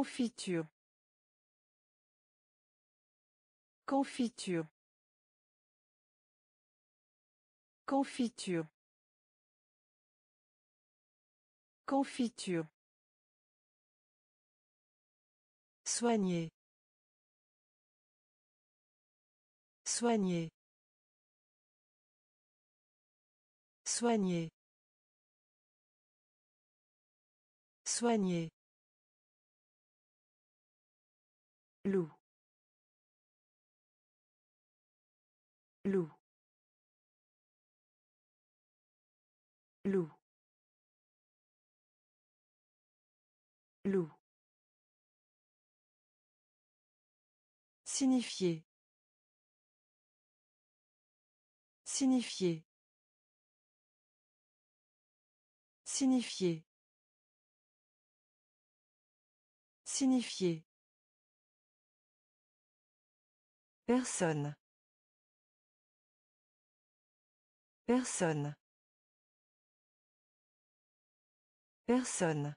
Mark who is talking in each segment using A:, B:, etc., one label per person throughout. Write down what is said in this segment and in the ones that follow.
A: Confiture. Confiture. Confiture. Confiture. Soigner. Soigner. Soigner. Soigner. Loup. Loup. Loup. Loup. Signifier. Signifier. Signifier. Signifier. Personne. Personne. Personne.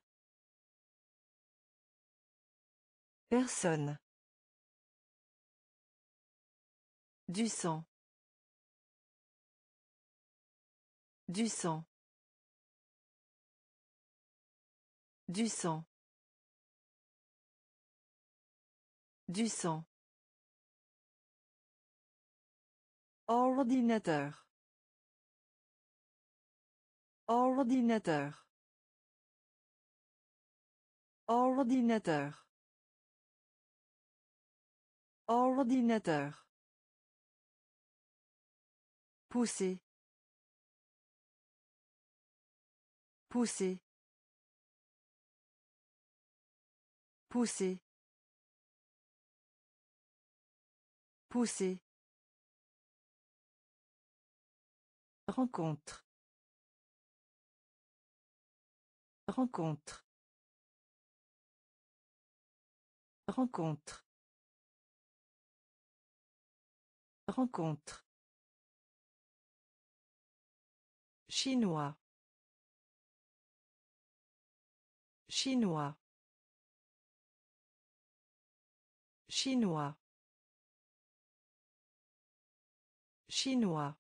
A: Personne. Du sang. Du sang. Du sang. Du sang. Ordinateur. Ordinateur. Ordinateur. Ordinateur. Pousser. Pousser. Pousser. Pousser. Rencontre. Rencontre. Rencontre. Rencontre. Chinois. Chinois. Chinois. Chinois.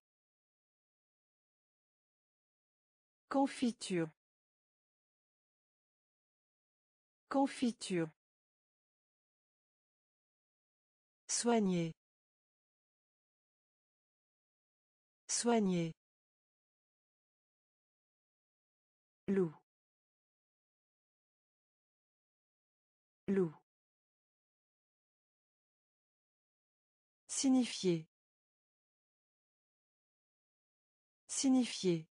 A: Confiture. Confiture. Soigner. Soigner. Loup. Loup. Signifier. Signifier.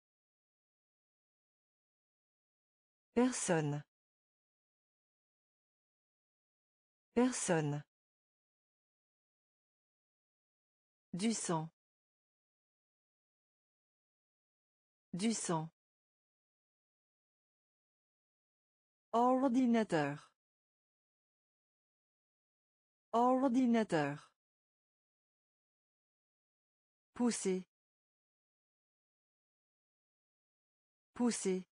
A: Personne. Personne. Du sang. Du sang. Ordinateur. Ordinateur. Pousser. Pousser.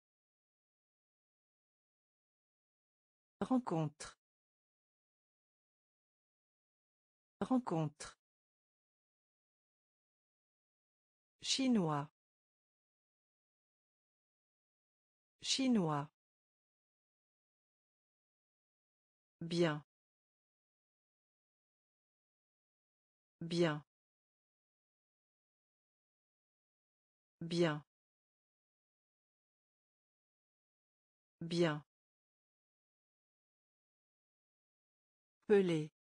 A: Rencontre. Rencontre. Chinois. Chinois. Bien. Bien. Bien. Bien. Pelé.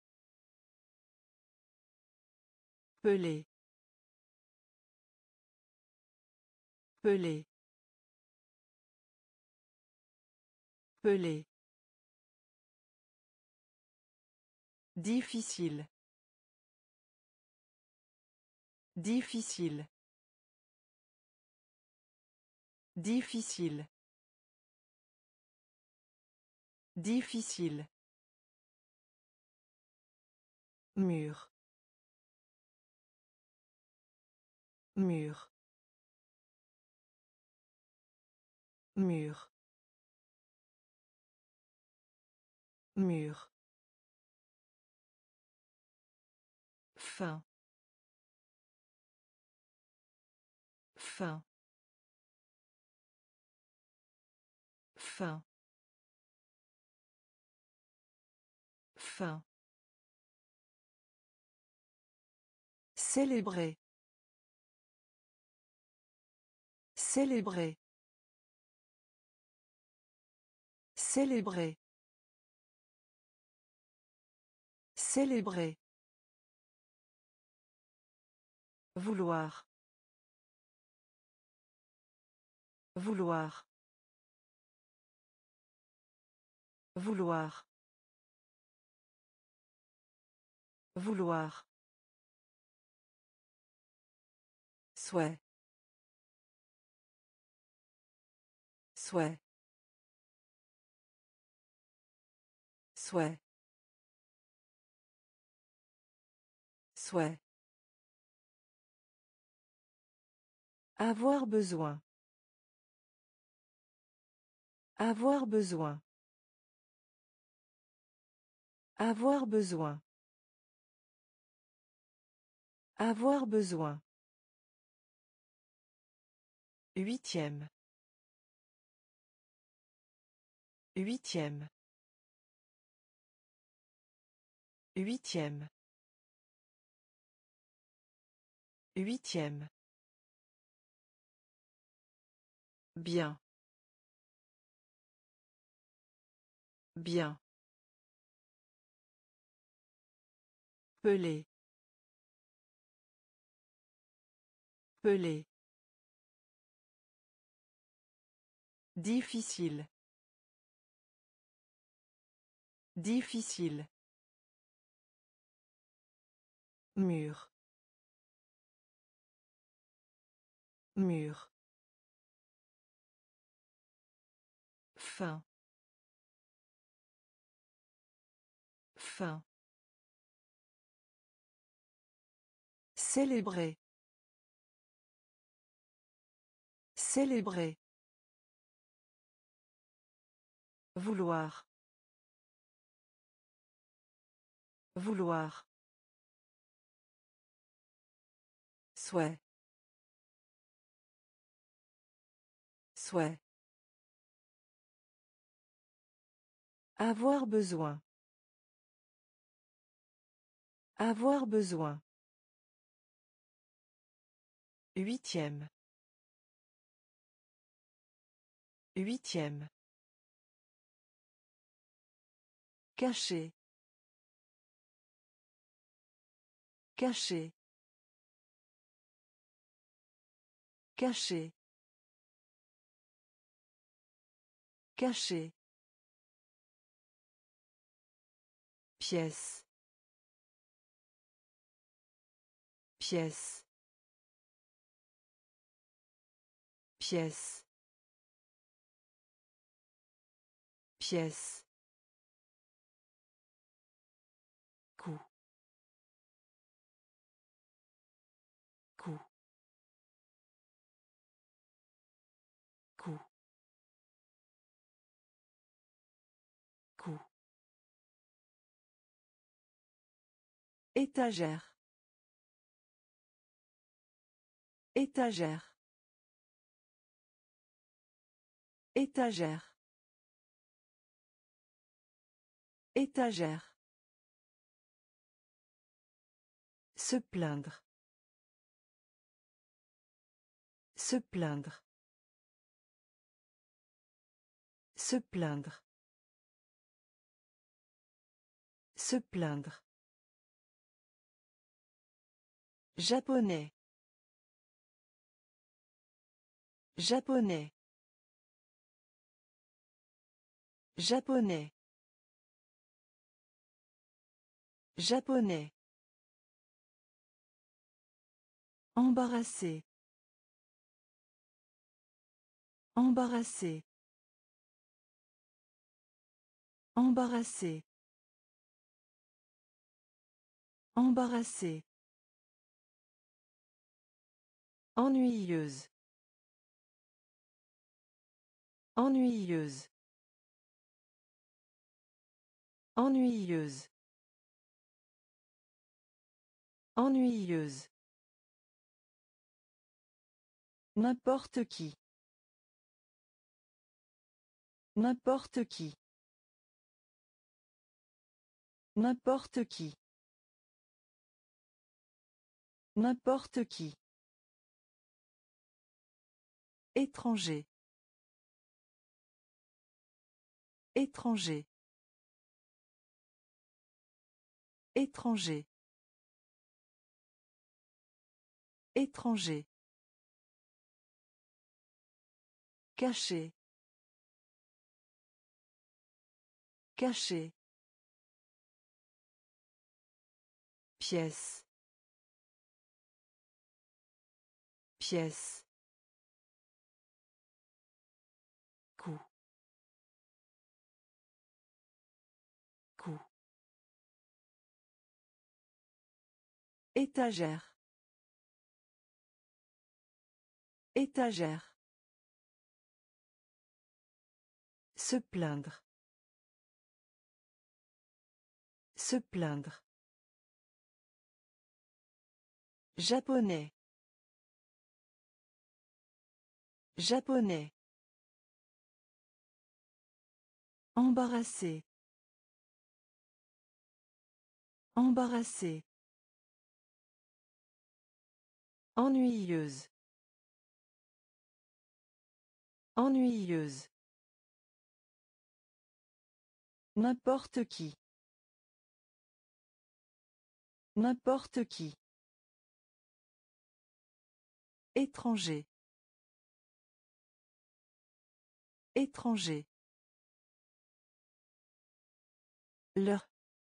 A: Pelé. Pelé. Pelé. Difficile. Difficile. Difficile. Difficile. Mur. Mur. Mur. Mur. Fin. Fin. Fin. Fin. Célébrer. Célébrer. Célébrer. Célébrer. Vouloir. Vouloir. Vouloir. Vouloir. Souhait. Souhait. Souhait. Souhait. Avoir besoin. Avoir besoin. Avoir besoin. Avoir besoin. Huitième. Huitième. Huitième. Huitième. Bien. Bien. Pelé. Pelé. Difficile. Difficile. Mur. Mur. Fin. Fin. Célébrer. Célébrer. Vouloir. Vouloir. Souhait. Souhait. Avoir besoin. Avoir besoin. Huitième. Huitième. Caché. Caché. Caché. Caché. Pièce. Pièce. Pièce. Pièce. Coup. Coup. Coup. Coup. Étagère. Étagère. Étagère. Étagère. Se plaindre. Se plaindre. Se plaindre. Se plaindre. Japonais. Japonais. Japonais. Japonais. Embarrassé. Embarrassé. Embarrassé. Embarrassé. Ennuyeuse. Ennuyeuse. Ennuyeuse. Ennuyeuse. N'importe qui. N'importe qui. N'importe qui. N'importe qui. Étranger. Étranger. Étranger. Étranger. Caché. Caché. Pièce. Pièce. Coup. Coup. Étagère. Étagère. Se plaindre. Se plaindre. Japonais. Japonais. Embarrassé. Embarrassé. Ennuyeuse. Ennuyeuse. N'importe qui. N'importe qui. Étranger. Étranger. Leur.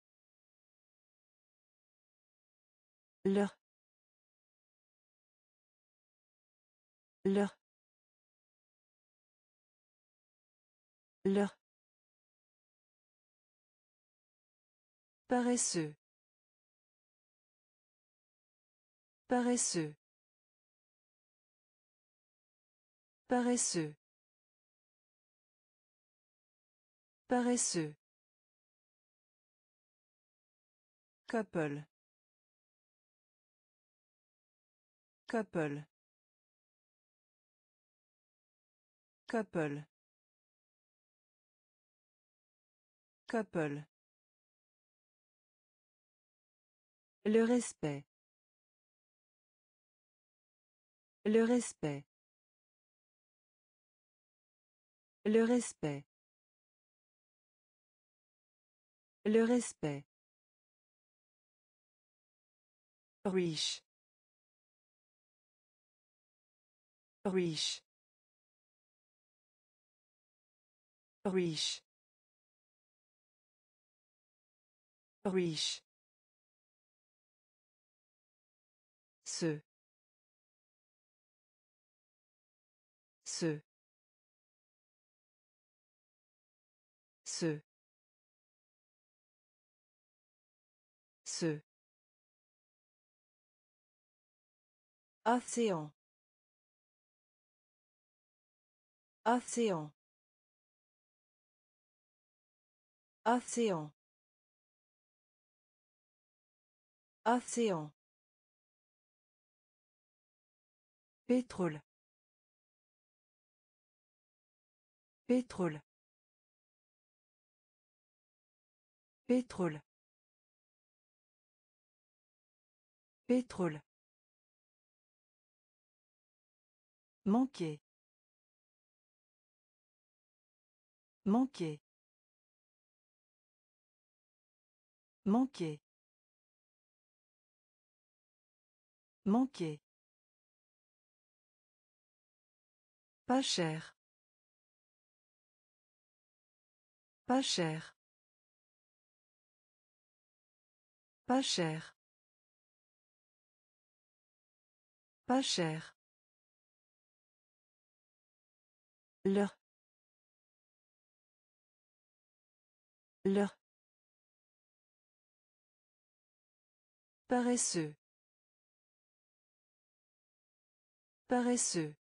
A: Leur. Leur. Leur. Paresseux. Paresseux. Paresseux. Paresseux. Couple. Couple. Couple. Couple. Le respect. Le respect. Le respect. Le respect. Riche. Riche. Riche. Riche. Ce. Ce. Ce. Ce. Océan. Océan. Océan. Océan. Pétrole. Pétrole. Pétrole. Pétrole. Manquer. Manquer. Manquer. Manquer. Pas cher. Pas cher. Pas cher. Pas cher. Leur. Leur. Paresseux. Paresseux.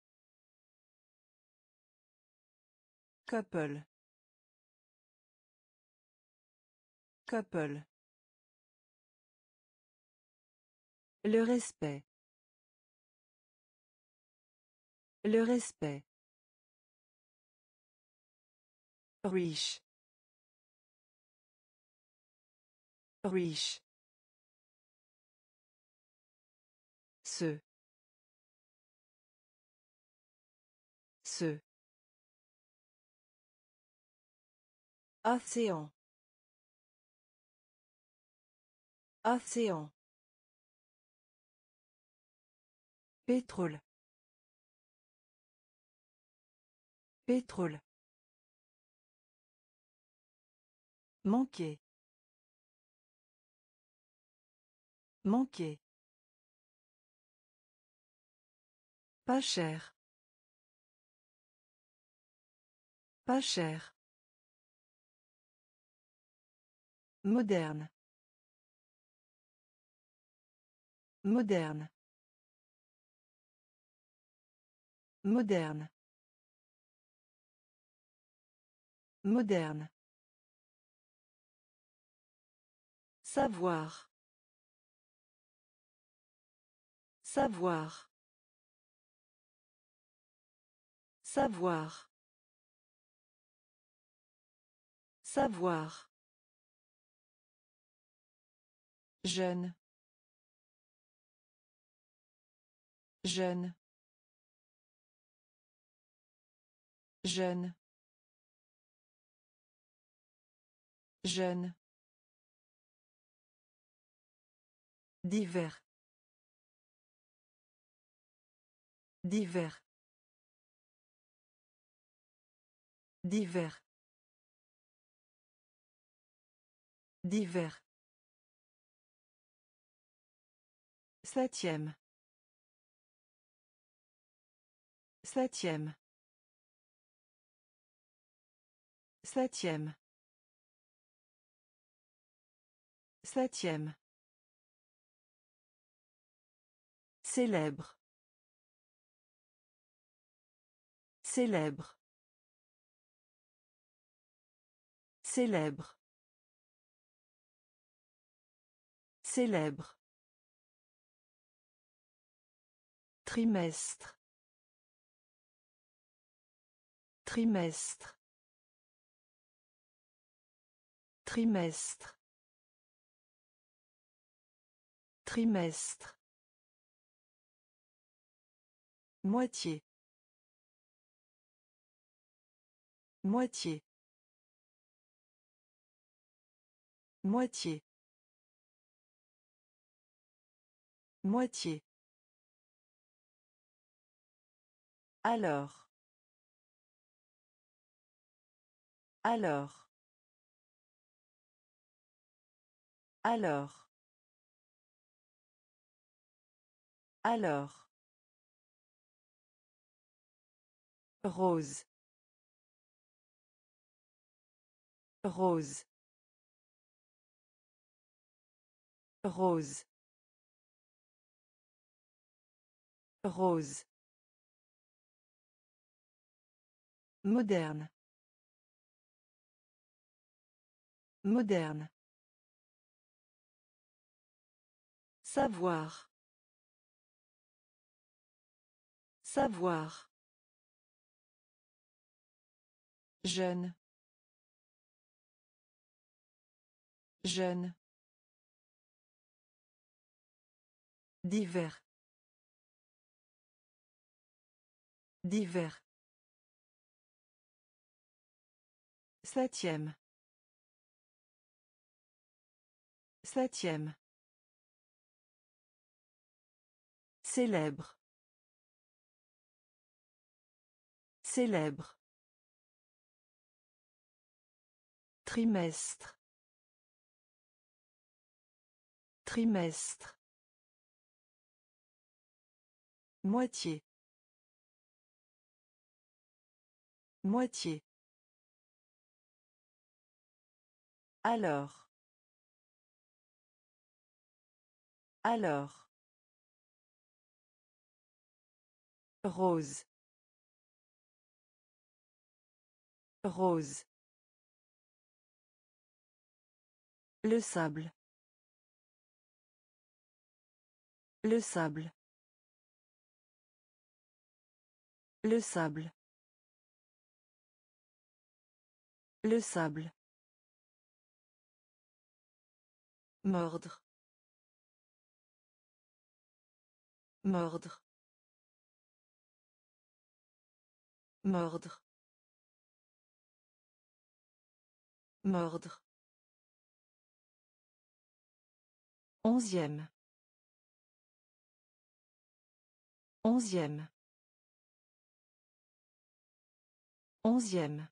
A: Couple. Couple. Le respect. Le respect. Riche. Riche. Ce. Ce. Océan. Océan. Pétrole. Pétrole. Manquer. Manquer. Pas cher. Pas cher. Moderne. Moderne. Moderne. Moderne. Savoir. Savoir. Savoir. Savoir. Jeune. Jeune. Jeune. Jeune. Divers. Divers. Divers. Divers. Septième. Septième. Septième. Septième. Célèbre. Célèbre. Célèbre. Célèbre. Trimestre. Trimestre. Trimestre. Trimestre. Moitié. Moitié. Moitié. Moitié. Alors. Alors. Alors. Alors. Rose. Rose. Rose. Rose. Moderne. Moderne. Savoir. Savoir. Jeune. Jeune. Divers. Divers. Septième. Septième. Célèbre. Célèbre. Trimestre. Trimestre. Moitié. Moitié. Alors. Alors. Rose. Rose. Le sable. Le sable. Le sable. Le sable. Mordre. Mordre. Mordre. Mordre. 11e. 11e. 11e.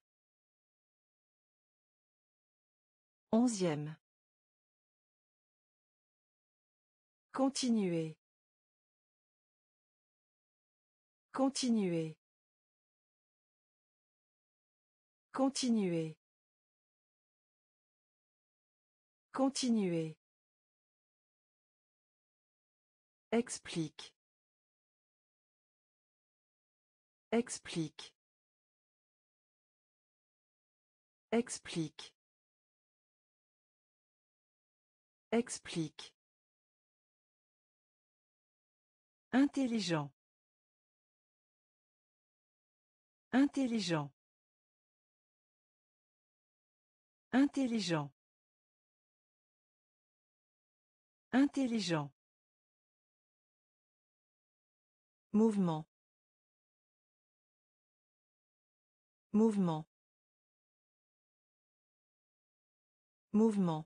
A: 11e. Continuer. Continuer. Continuer. Continuer. Explique. Explique. Explique. Explique. Intelligent. Intelligent. Intelligent. Intelligent. Mouvement. Mouvement. Mouvement.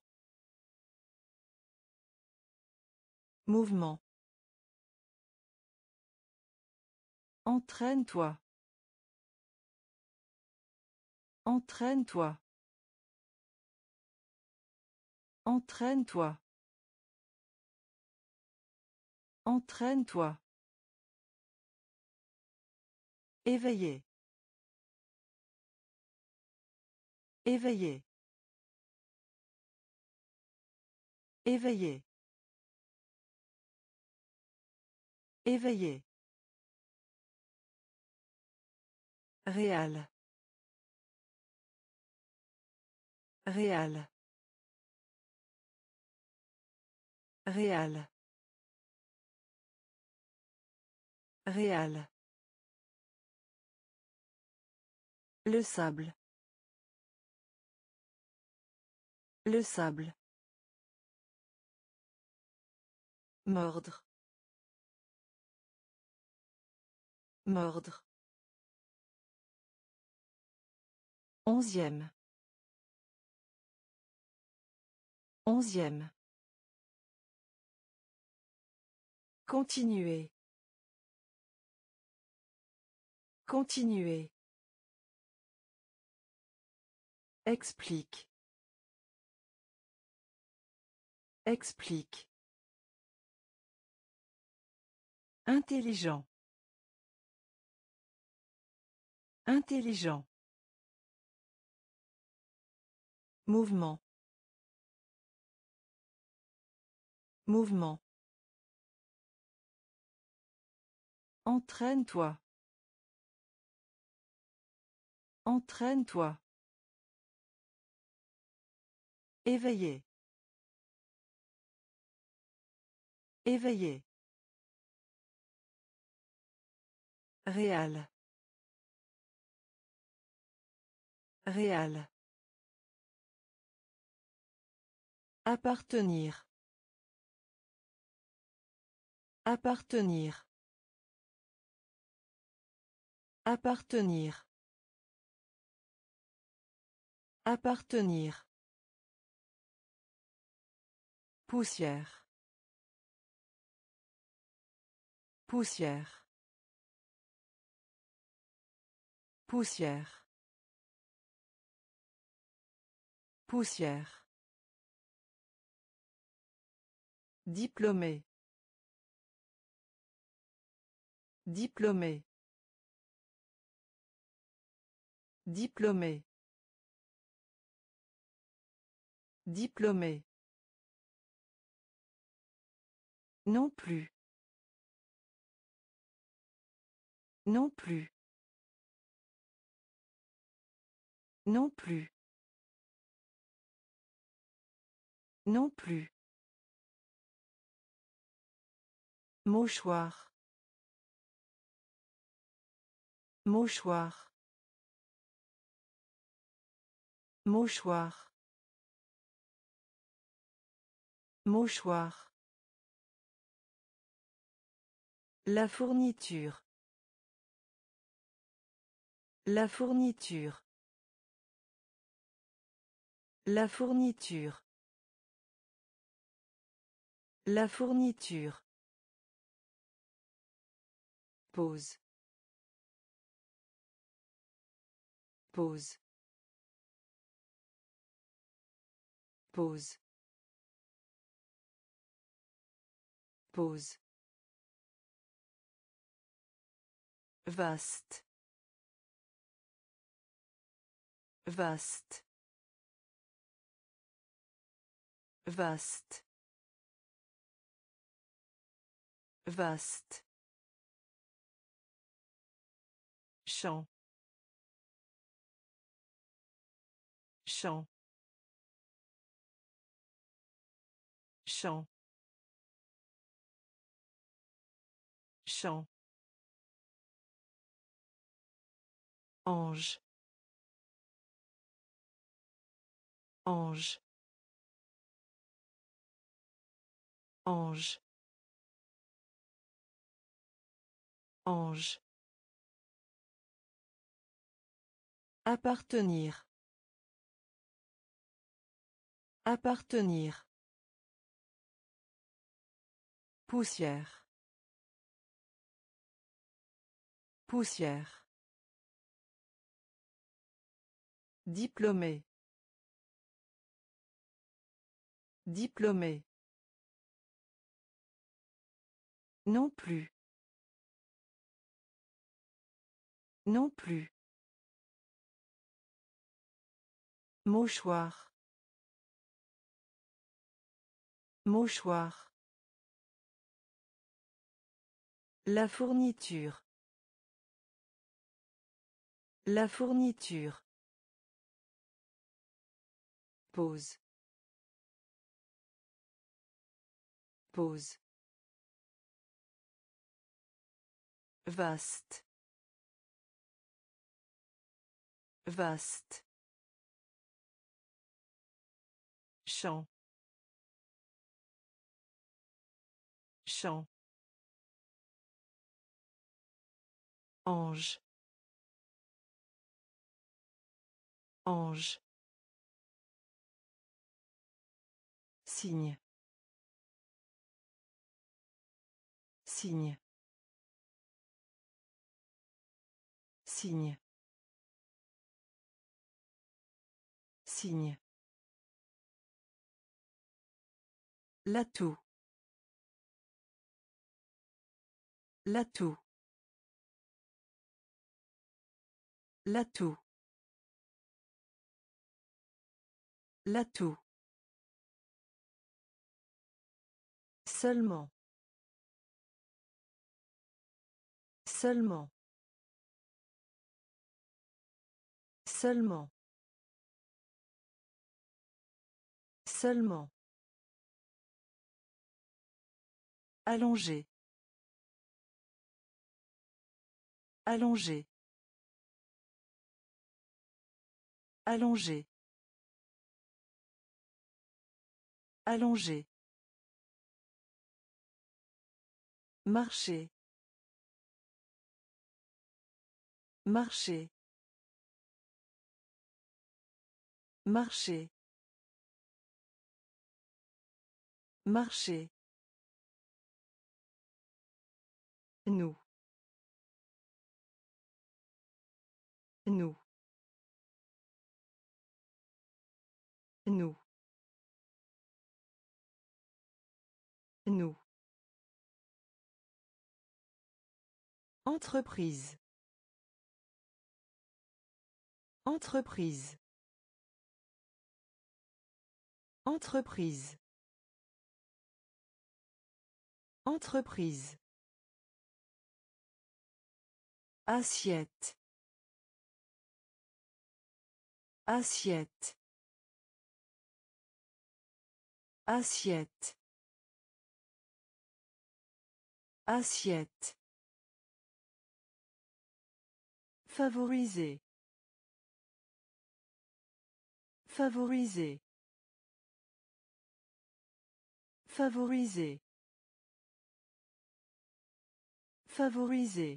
A: Mouvement. Entraîne-toi. Entraîne-toi. Entraîne-toi. Entraîne-toi. Éveillé. Éveillé. Éveillé. Éveillé. Réal. Réal. Réal. Réal. Le sable. Le sable. Mordre. Mordre. 11e. 11e. Continuer. Continuer. Explique. Explique. Intelligent. Intelligent. Mouvement. Mouvement. Entraîne-toi. Entraîne-toi. Éveillé. Éveillé. Réal. Réal. Appartenir. Appartenir. Appartenir. Appartenir. Poussière. Poussière. Poussière. Poussière. Diplômé. Diplômé. Diplômé. Diplômé. Non plus. Non plus. Non plus. Non plus. Mouchoir. Mouchoir. Mouchoir. Mouchoir. La fourniture. La fourniture. La fourniture. La fourniture. Pause. Pause. Pause. Pause. Vaste. Vaste. Vaste. Vaste. Champ. Champ. Champ. Champ. Ange. Ange. Ange. Ange. Appartenir. Appartenir. Poussière. Poussière. Diplômé. Diplômé. Non plus. Non plus. Mouchoir. Mouchoir. La fourniture. La fourniture. Pause. Pause. Vaste. Vaste. Champ. Champ. Ange. Ange. Signe. Signe. Signe. Signe. L'atout. L'atout. L'atout. L'atout. Seulement. Seulement. Seulement. Seulement. Allongé. Allongé. Allongé. Allongé. Marcher. Marcher. Marcher. Marcher. Nous. Nous. Nous. Nous. Entreprise. Entreprise. Entreprise. Entreprise. Assiette. Assiette. Assiette. Assiette. Favoriser. Favoriser. Favoriser. Favoriser.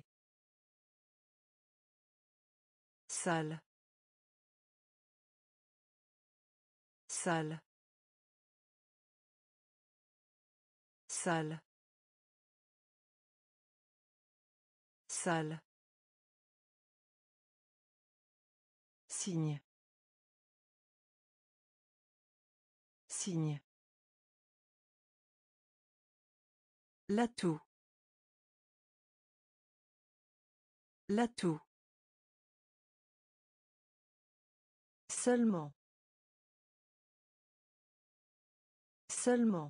A: Salle. Salle. Salle. Salle. Signe. Signe. L'atout. L'atout. Seulement. Seulement.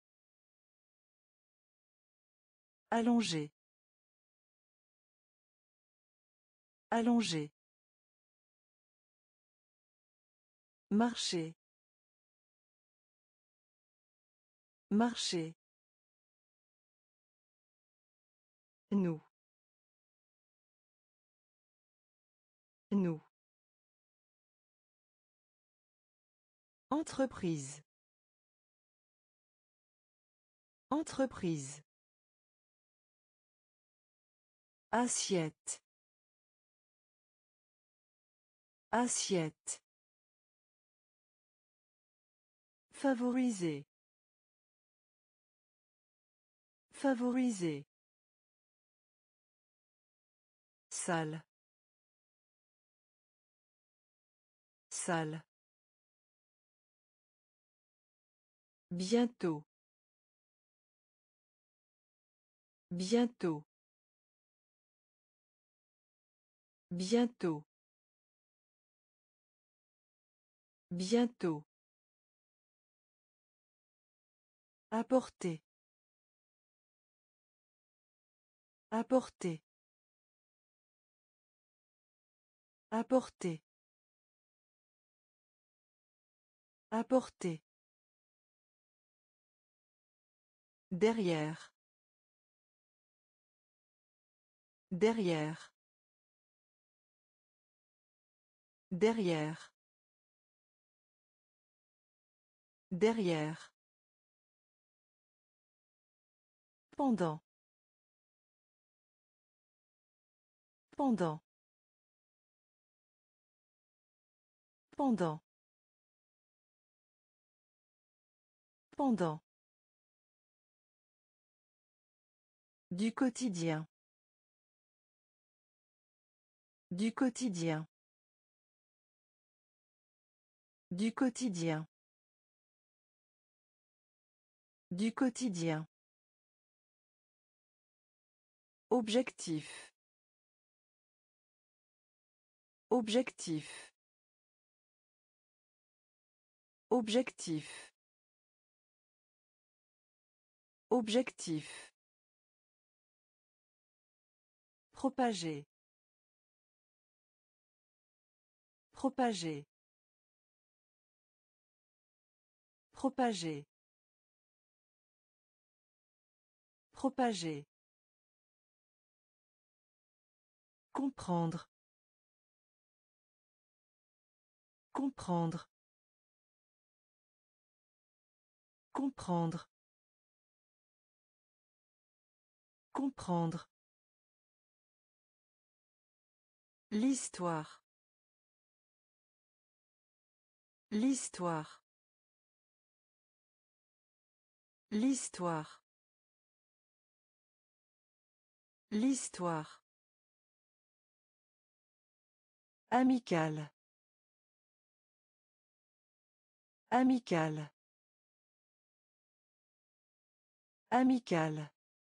A: Allongé. Allongé. Marcher. Marcher. Nous. Nous. Entreprise. Entreprise. Assiette. Assiette. Favoriser. Favoriser. Salle. Salle. Bientôt. Bientôt. Bientôt. Bientôt. Apporter. Apporter. Apporter. Apporter. Derrière. Derrière. Derrière. Derrière. Pendant. Pendant. Pendant. Pendant. Du quotidien. Du quotidien. Du quotidien. Du quotidien. Objectif. Objectif. Objectif. Objectif. Propager. Propager. Propager. Propager. Comprendre. Comprendre. Comprendre. Comprendre. L'histoire. L'histoire. L'histoire. L'histoire. Amical. Amical. Amical.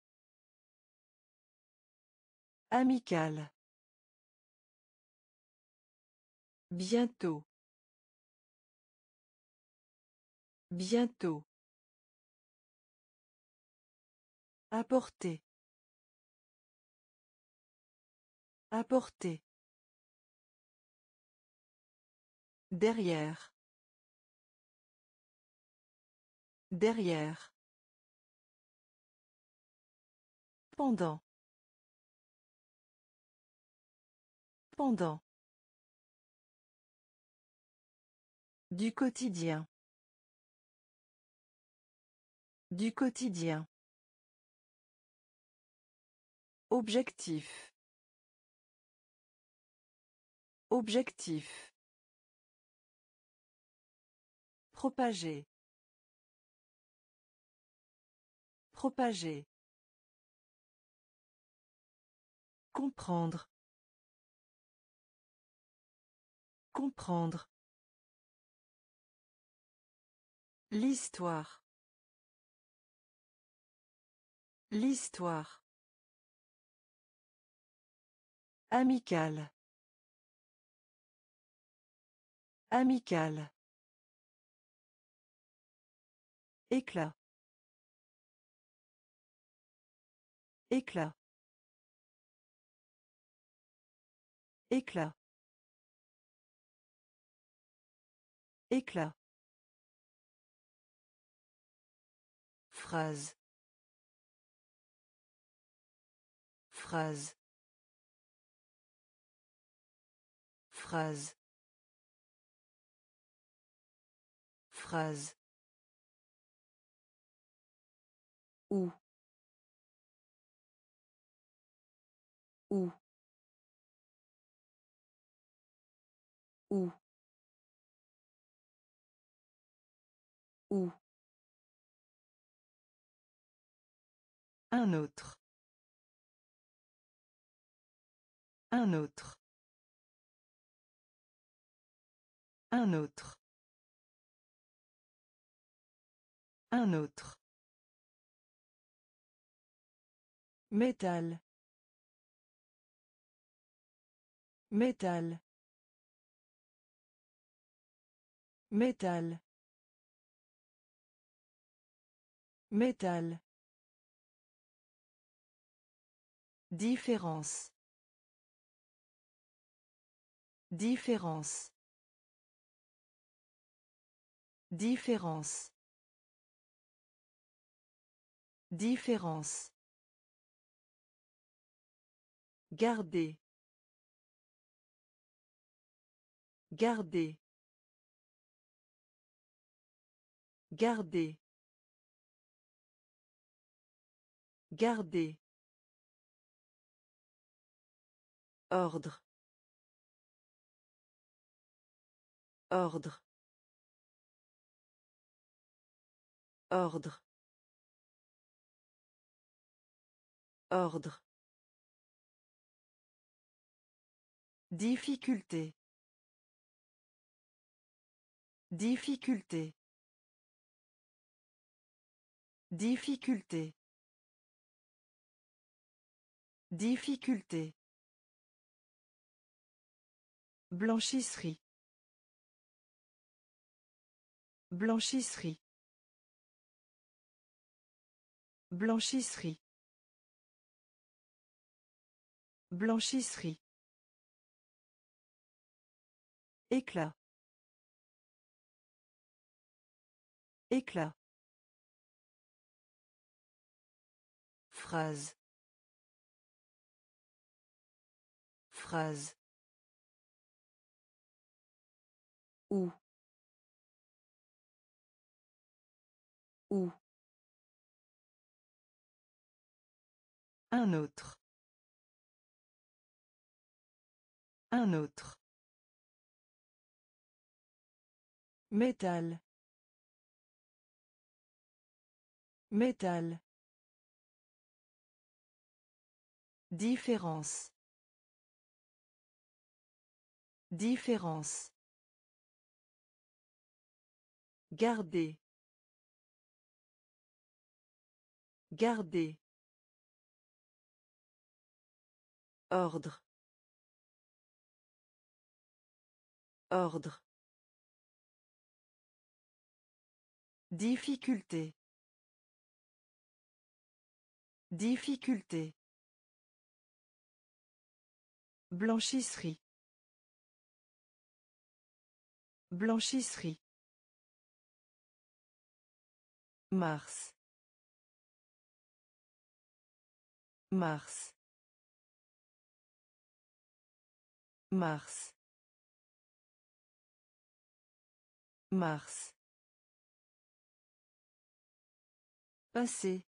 A: Amical. Bientôt. Bientôt. Apporter. Apporter. Derrière. Derrière. Pendant. Pendant. Du quotidien. Du quotidien. Objectif. Objectif. Propager. Propager. Comprendre. Comprendre. L'histoire. L'histoire. Amical. Amical. Éclat. Éclat. Éclat. Éclat. Phrase. Phrase. Phrase. Phrase. Où. Où. Où. Où. Un autre. Un autre. Un autre. Un autre. Métal. Métal. Métal. Métal. Différence. Différence. Différence. Différence. Garder. Garder. Garder. Garder. Ordre. Ordre. Ordre. Ordre. Difficulté. Difficulté. Difficulté. Difficulté. Blanchisserie. Blanchisserie. Blanchisserie. Blanchisserie. Éclat. Éclat. Phrase. Phrase. Où. Où. Un autre. Un autre. Métal. Métal. Différence. Différence. Garder. Garder. Ordre. Ordre. Difficulté. Difficulté. Blanchisserie. Blanchisserie. Mars. Mars. Mars. Mars. Passé.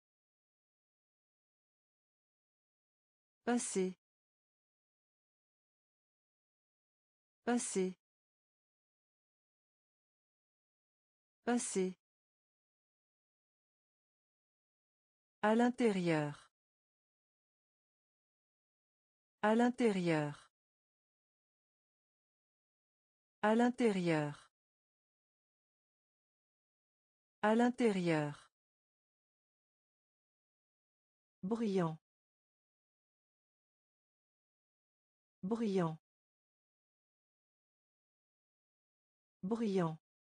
A: Passé. Passé. Passé. À l'intérieur. À l'intérieur. À l'intérieur. À l'intérieur. Bruyant. Bruyant. Bruyant.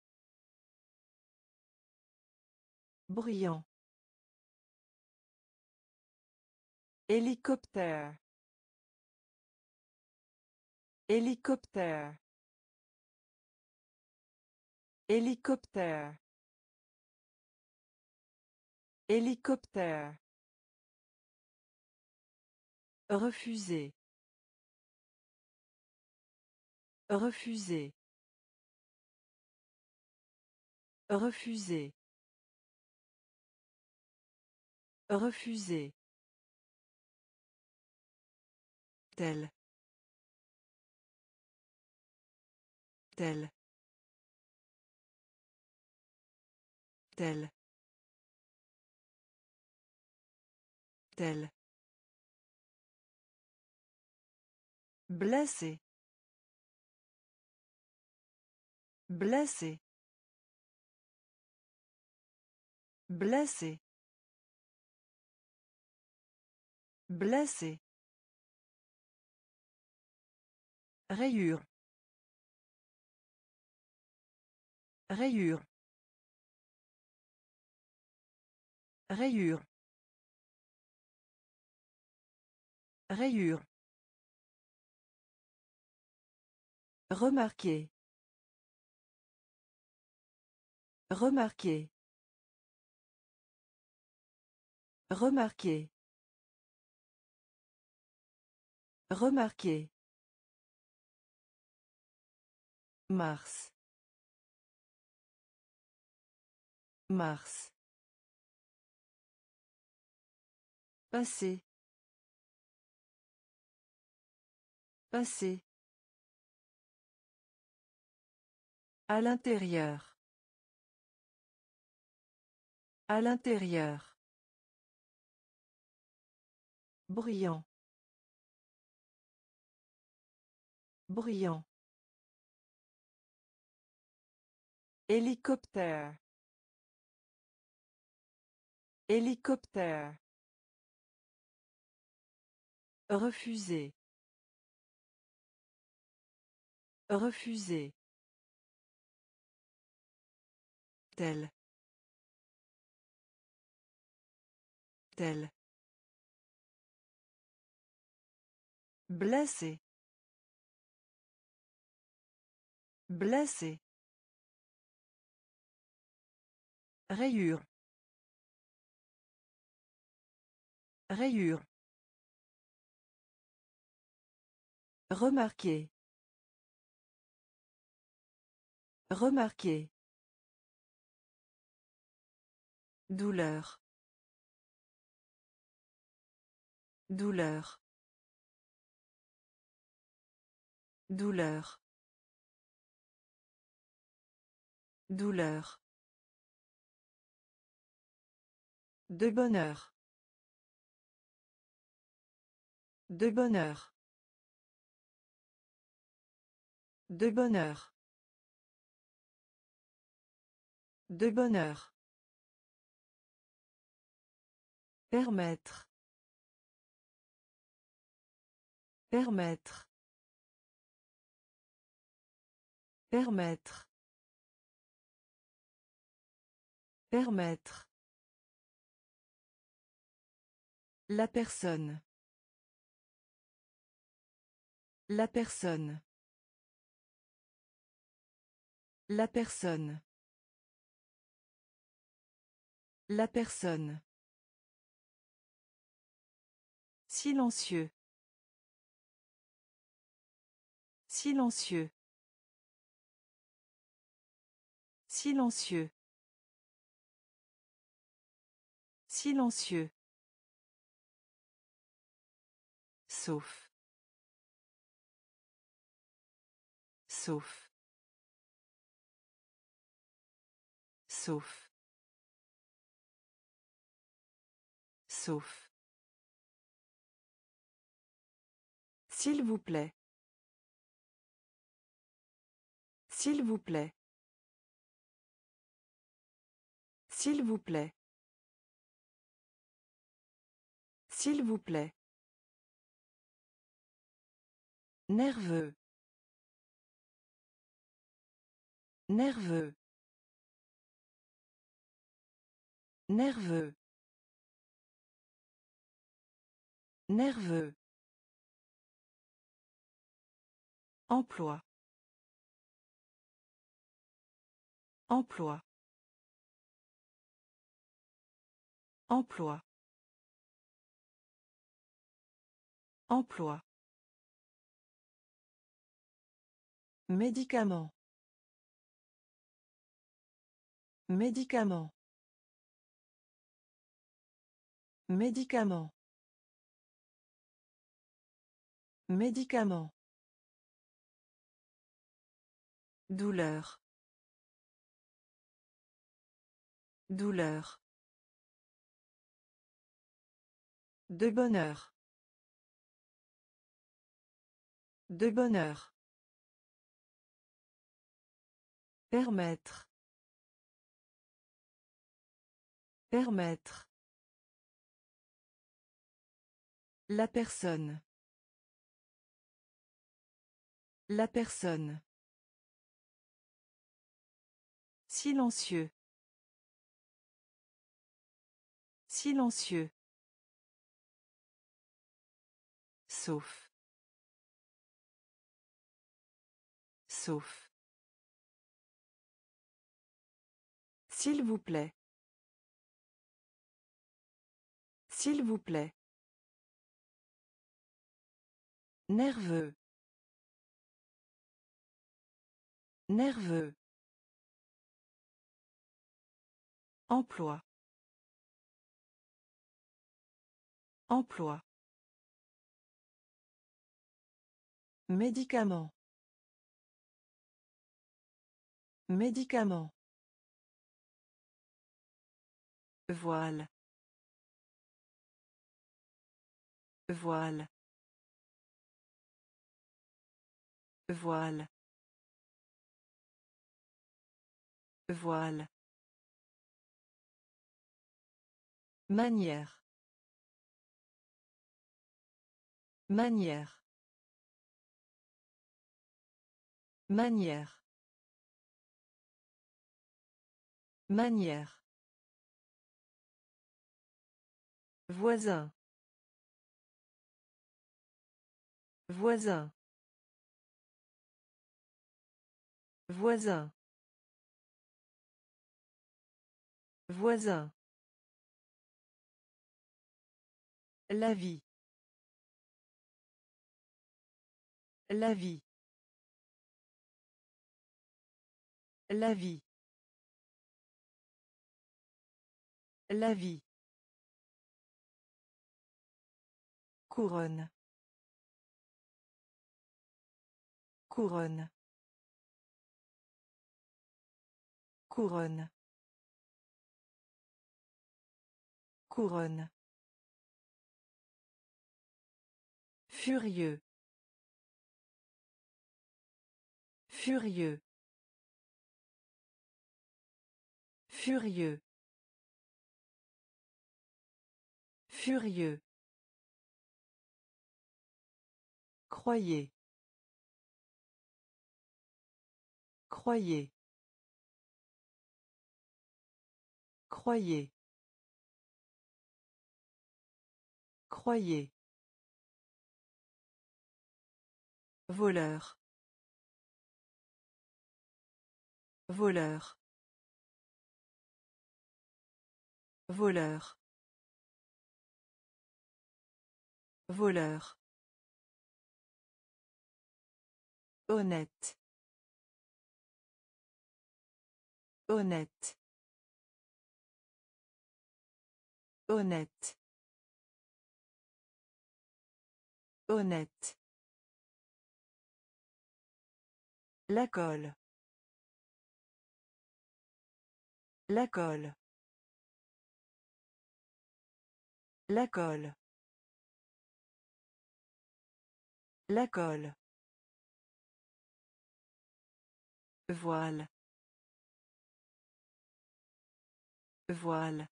A: Bruyant. Hélicoptère. Hélicoptère. Hélicoptère. Hélicoptère. Refuser. Refuser. Refuser. Refuser. Tel. Tel. Tel. Tel. Blessé. Blessé. Blessé. Blessé. Rayure. Rayure. Rayure. Rayure. Remarquer. Remarquer. Remarquer. Remarquer. Mars. Mars. Passé. Passé. À l'intérieur. À l'intérieur. Bruyant. Bruyant. Hélicoptère. Hélicoptère. Refuser. Refuser. Tel. Tel. Blessé. Blessé. Rayure. Rayure. Remarquer. Remarquer. Douleur. Douleur. Douleur. Douleur. De bonheur. De bonheur. De bonheur. De bonheur. Permettre. Permettre. Permettre. Permettre. La personne. La personne. La personne. La personne. Silencieux. Silencieux. Silencieux. Silencieux. Sauf. Sauf. Sauf. Sauf. S'il vous plaît. S'il vous plaît. S'il vous plaît. S'il vous plaît. Nerveux. Nerveux. Nerveux. Nerveux. Emploi. Emploi. Emploi. Emploi. Médicament. Médicament. Médicament. Médicament. Douleur. Douleur. De bonheur. De bonheur. Permettre. Permettre. La personne. La personne. Silencieux. Silencieux. Sauf. Sauf. S'il vous plaît. S'il vous plaît. Nerveux. Nerveux. Emploi. Emploi. Médicament. Médicament. Voile. Voile. Voile. Voile. Manière. Manière. Manière. Manière. Voisin. Voisin. Voisin. Voisin. La vie. La vie. La vie. La vie. Couronne. Couronne. Couronne. Couronne. Furieux. Furieux. Furieux. Furieux. Croyez. Croyez. Croyez. Croyez. Voleur. Voleur. Voleur. Voleur. Honnête. Honnête. Honnête. Honnête. La colle. La colle. La colle. La colle. Voile. Voile.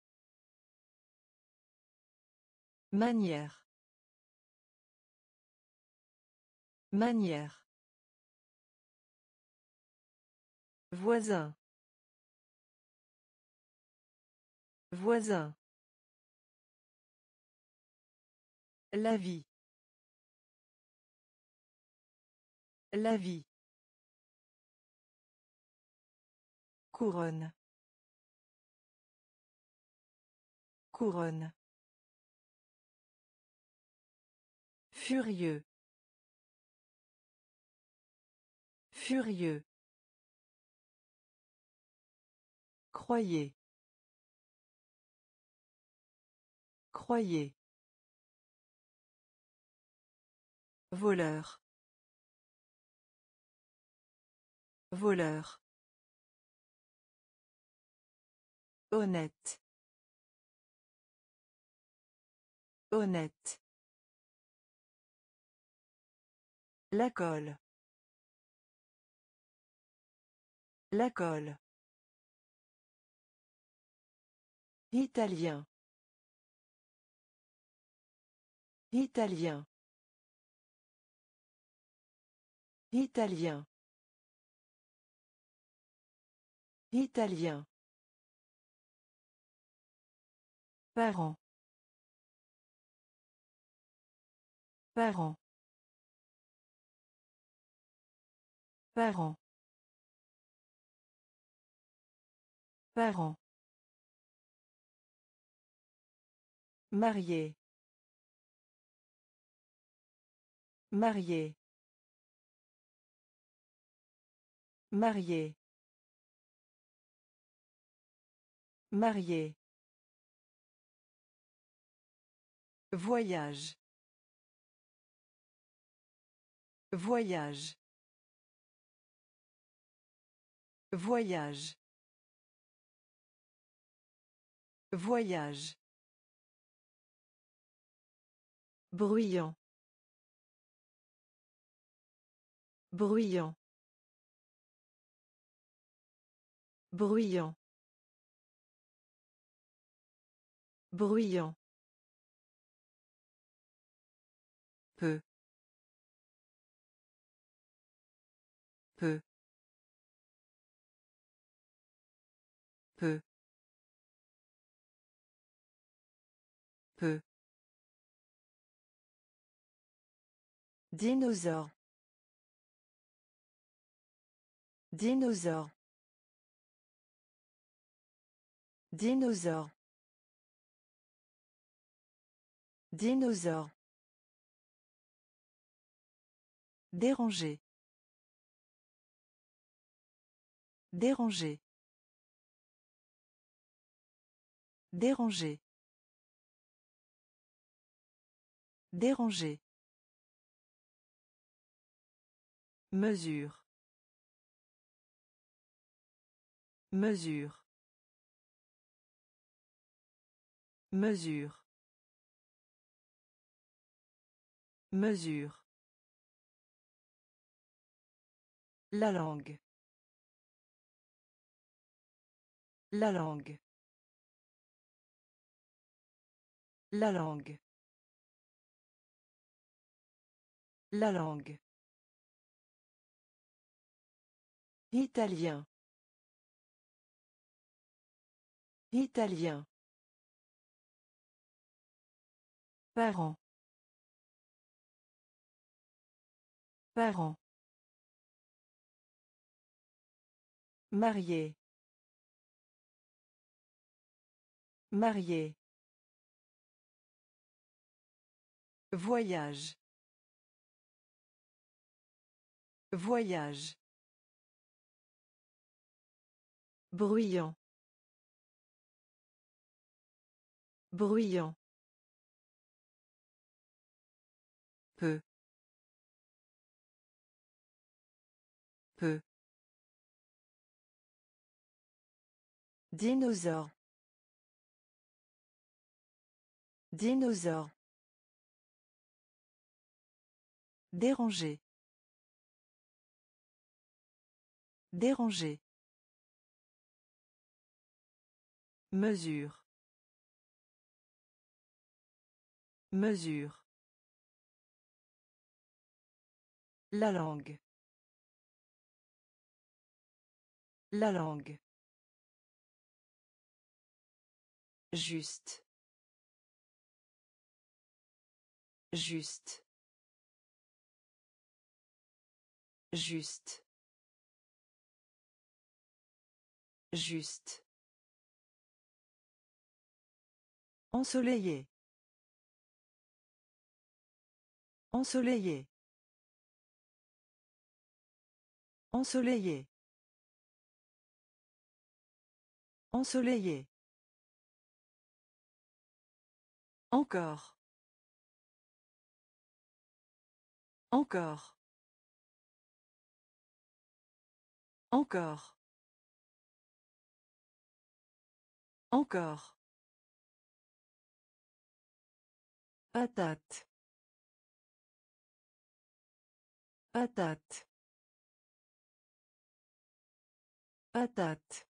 A: Manière. Manière. Voisin. Voisin. La vie. La vie. Couronne. Couronne. Furieux. Furieux. Croyez. Croyez. Voleur. Voleur. Honnête. Honnête. La colle. La colle. Italien. Italien. Italien. Italien. Parent. Parent. Parent. Parent. Marié. Marié. Marié. Marié. Voyage. Voyage. Voyage. Voyage. Bruyant. Bruyant. Bruyant. Bruyant. Peu. Peu. Peu. Peu. Dinosaure. Dinosaure. Dinosaure. Dinosaure. Déranger. Déranger. Déranger. Déranger. Mesure. Mesure. Mesure. Mesure. La langue. La langue. La langue. La langue. Italien. Italien. Parent. Parent. Marié. Marié. Voyage. Voyage. Bruyant. Bruyant. Peu. Peu. Dinosaure. Dinosaure. Déranger. Déranger. Mesure. Mesure. La langue. La langue. Juste. Juste. Juste. Juste. Ensoleillé. Ensoleillé. Ensoleillé. Ensoleillé. Encore. Encore. Encore. Encore. Patate. Patate. Patate.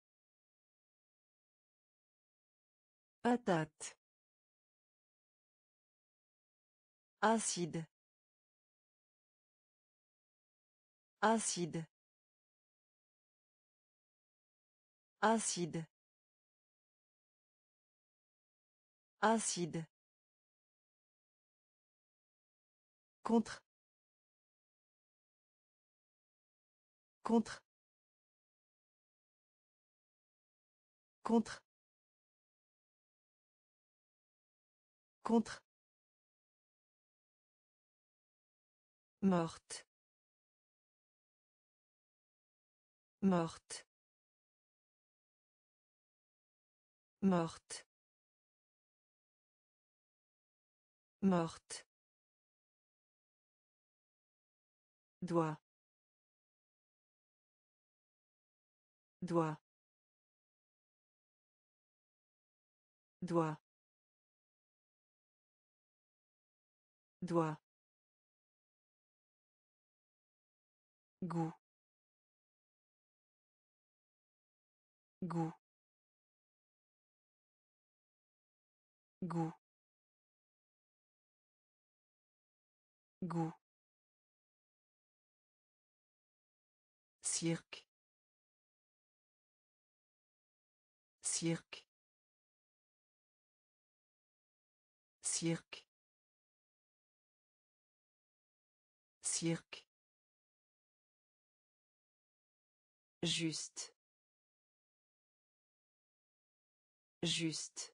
A: Patate. Acide. Acide. Acide. Acide. Contre. Contre. Contre. Contre. Morte. Morte. Morte. Morte. Doigt. Doigt. Doigt. Doigt. Goût. Goût. Goût. Goût. Cirque. Cirque. Cirque. Cirque. Juste. Juste.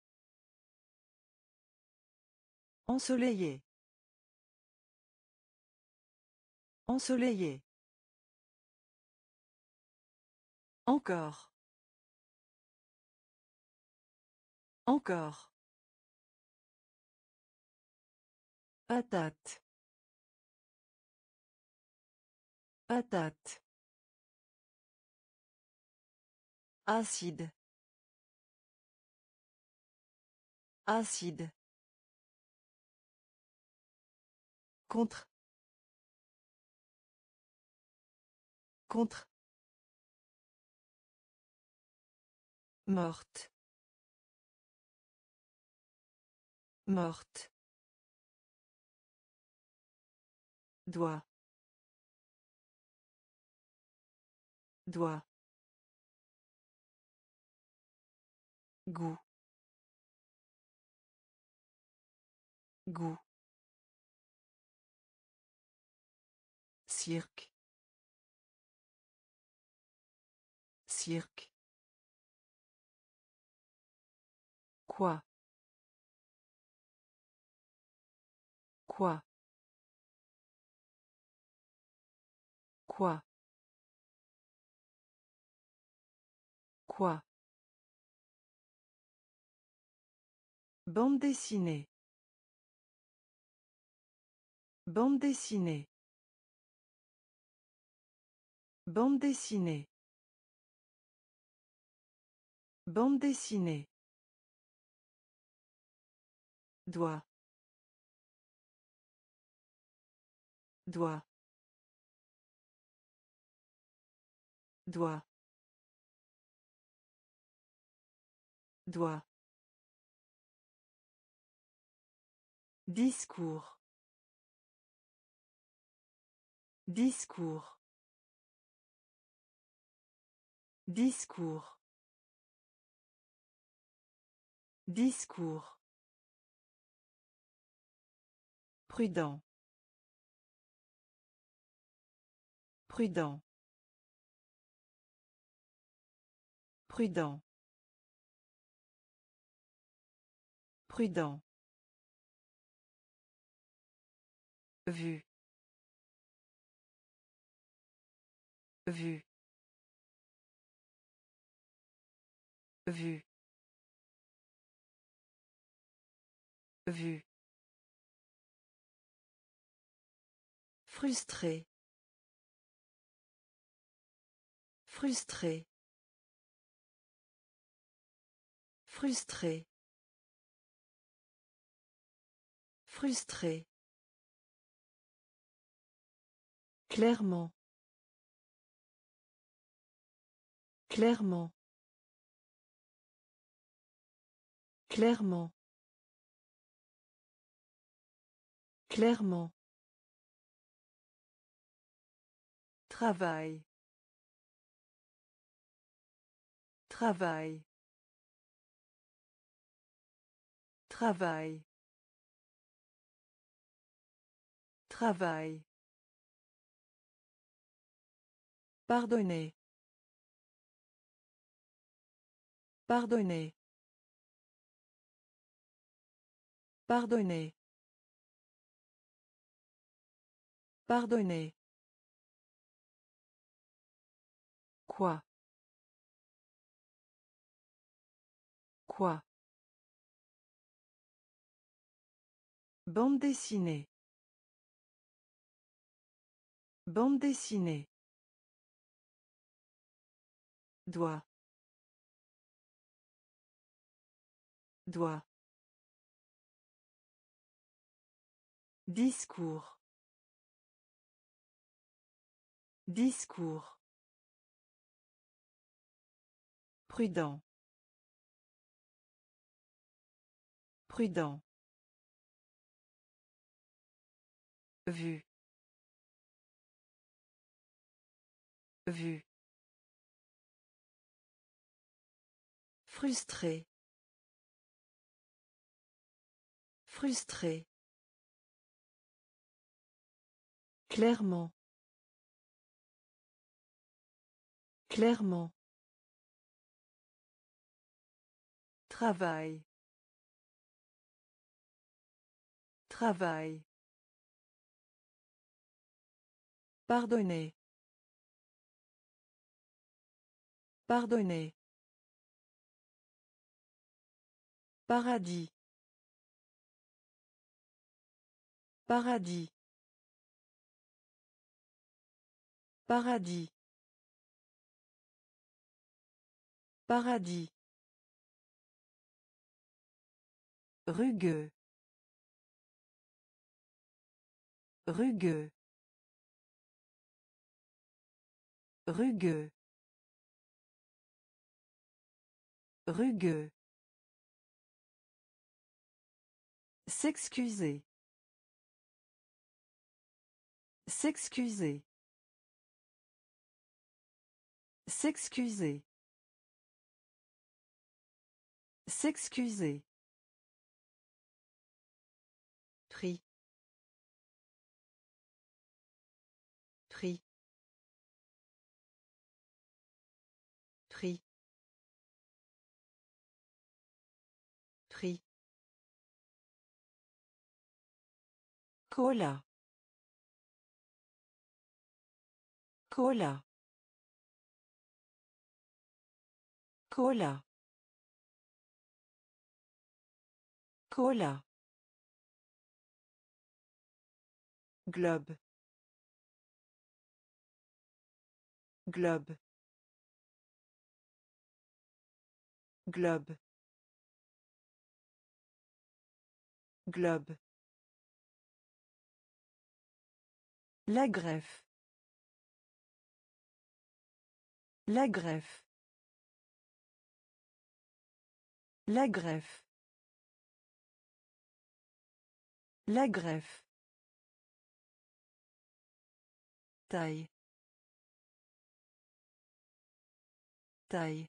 A: Ensoleillé. Ensoleillé. Encore. Encore. Patate. Patate. Acide. Acide. Contre. Contre. Morte. Morte. Doigt. Doigt. Goût. Goût. Cirque. Cirque. Quoi? Quoi? Quoi? Quoi? Bande dessinée. Bande dessinée. Bande dessinée. Bande dessinée. Doigt. Doigt. Doigt. Doigt. Discours. Discours. Discours. Discours. Prudent. Prudent. Prudent. Prudent. Vue. Vue. Vue. Vue. Frustré. Frustré. Frustré. Frustré. Clairement. Clairement. Clairement. Clairement. Travail. Travail. Travail. Travail. Pardonner. Pardonner. Pardonner. Pardonner. Quoi? Quoi? Bande dessinée. Bande dessinée. Doigt. Doigt. Discours. Discours. Prudent. Prudent. Vue. Vue. Frustré. Frustré. Clairement. Clairement. Travail. Travail. Pardonner. Pardonner. Paradis. Paradis. Paradis. Paradis. Rugueux. Rugueux. Rugueux. Rugueux. S'excuser. S'excuser. S'excuser. S'excuser. Prix. Prix. Prix. Tri. Cola. Cola. Cola. Cola. Globe. Globe. Globe. Globe. La greffe. La greffe. La greffe. La greffe. Taille. Taille.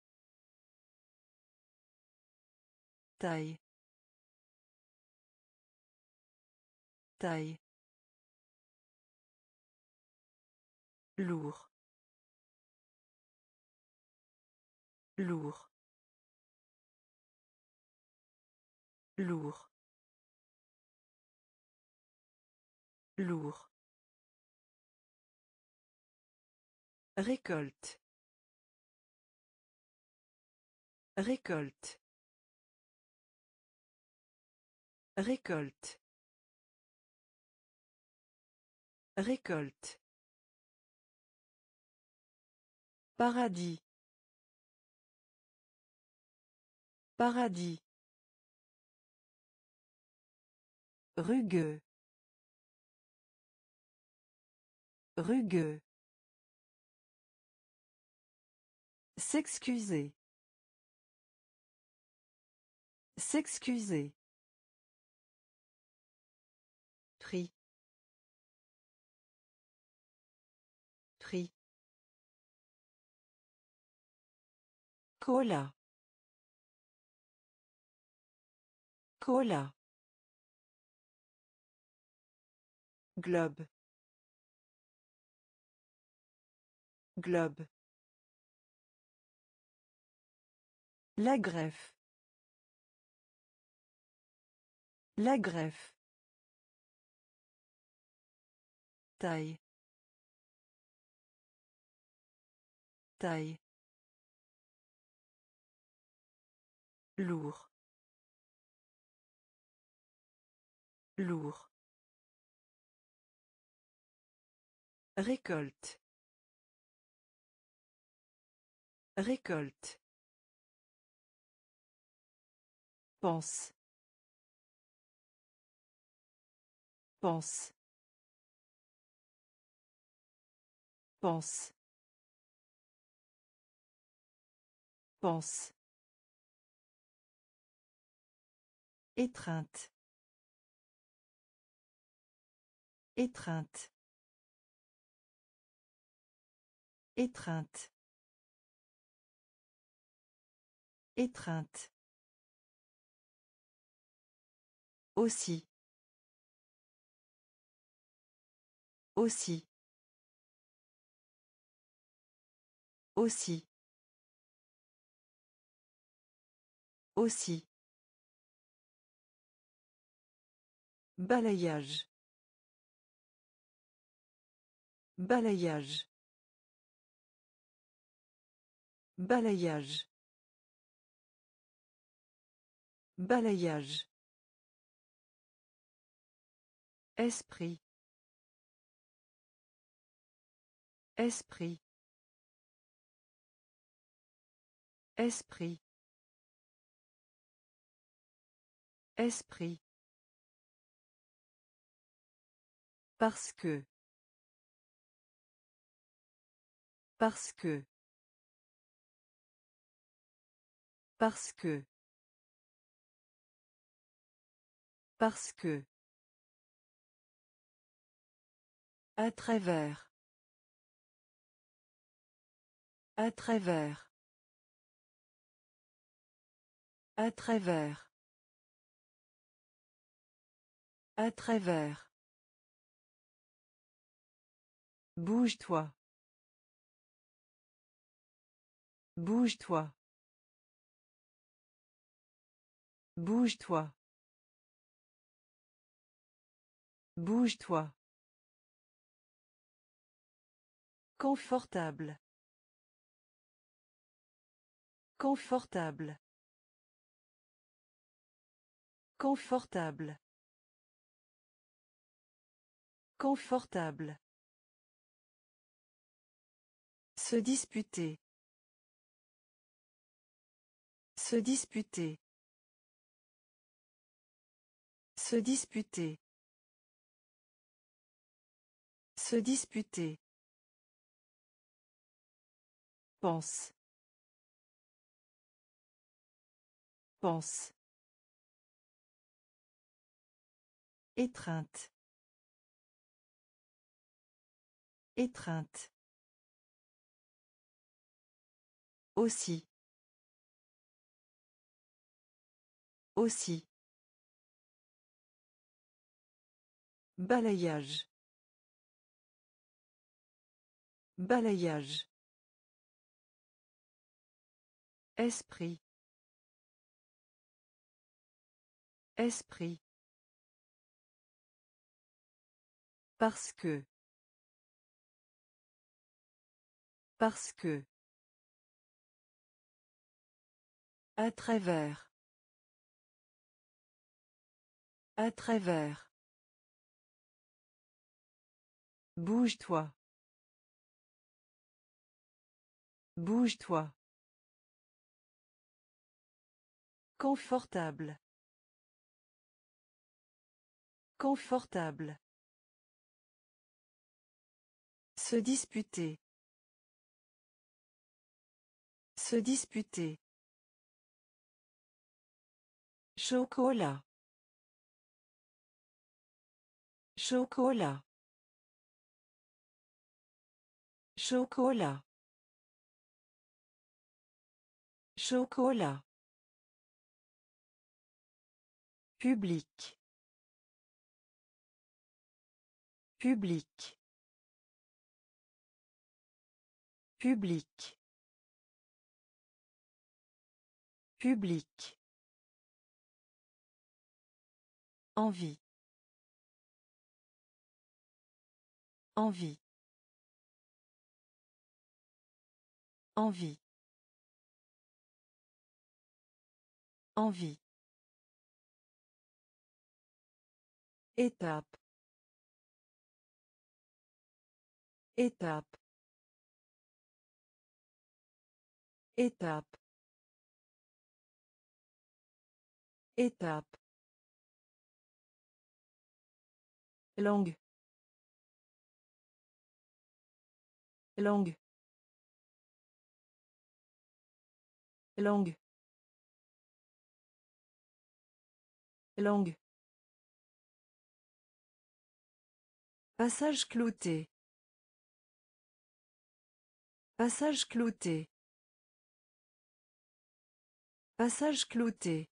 A: Taille. Taille. Lourd. Lourd. Lourd. Lourd. Récolte. Récolte. Récolte. Récolte. Paradis. Paradis. Rugueux. Rugueux. S'excuser. S'excuser. Tri. Tri. Cola. Cola. Globe. Globe. La greffe. La greffe. Taille. Taille. Lourd. Lourd. Récolte. Récolte. Pense. Pense. Pense. Pense. Étreinte. Étreinte. Étreinte. Étreinte. Aussi. Aussi. Aussi. Aussi. Balayage. Balayage. Balayage. Balayage. Esprit. Esprit. Esprit. Esprit. Parce que. Parce que. Parce que. Parce que. À travers. À travers. À travers. À travers. Bouge-toi. Bouge-toi. Bouge-toi. Bouge-toi. Confortable. Confortable. Confortable. Confortable. Se disputer. Se disputer. Se disputer. Se disputer. Pense. Pense. Étreinte. Étreinte. Aussi. Aussi. Balayage. Balayage. Esprit. Esprit. Parce que. Parce que. À travers. À travers. Bouge-toi. Bouge-toi. Confortable. Confortable. Se disputer. Se disputer. Chocolat. Chocolat. Chocolat. Chocolat. Public. Public. Public. Public. Envie. Envie. Envie. Envie. Étape. Étape. Étape. Étape. Langue. Langue. Langue. Langue. Passage clouté. Passage clouté. Passage clouté.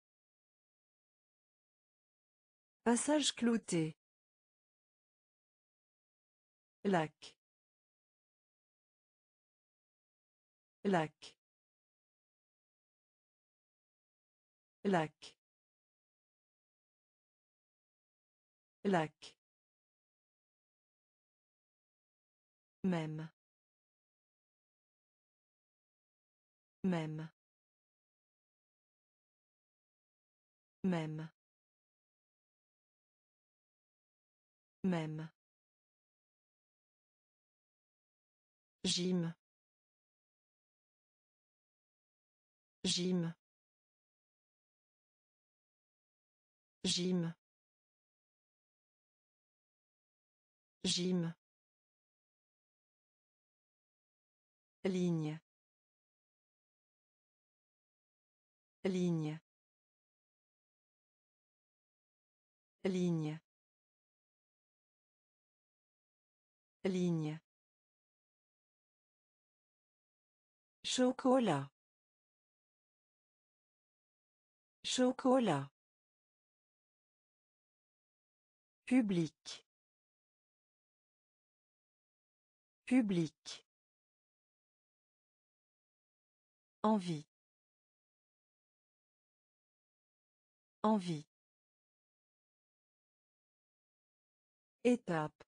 A: Passage clouté. Lac. Lac. Lac. Lac. Même. Même. Même. Même. Gym. Gym. Gym. Gym. Ligne. Ligne. Ligne. Ligne. Chocolat. Chocolat. Public. Public. Envie. Envie. Étape.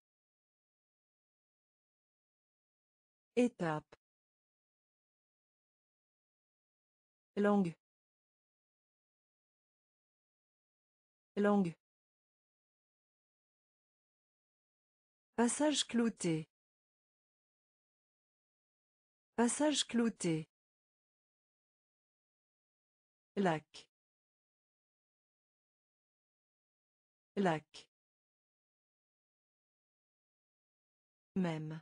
A: Étape. Langue. Langue. Passage clouté. Passage clouté. Lac. Lac. Même.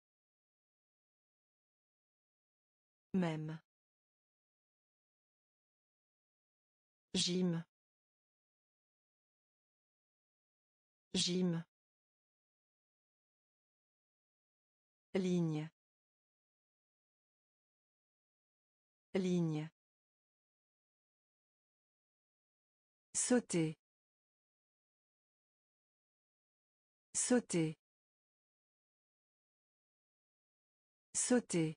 A: Même. Gym. Gym. Ligne. Ligne. Sauter. Sauter. Sauter.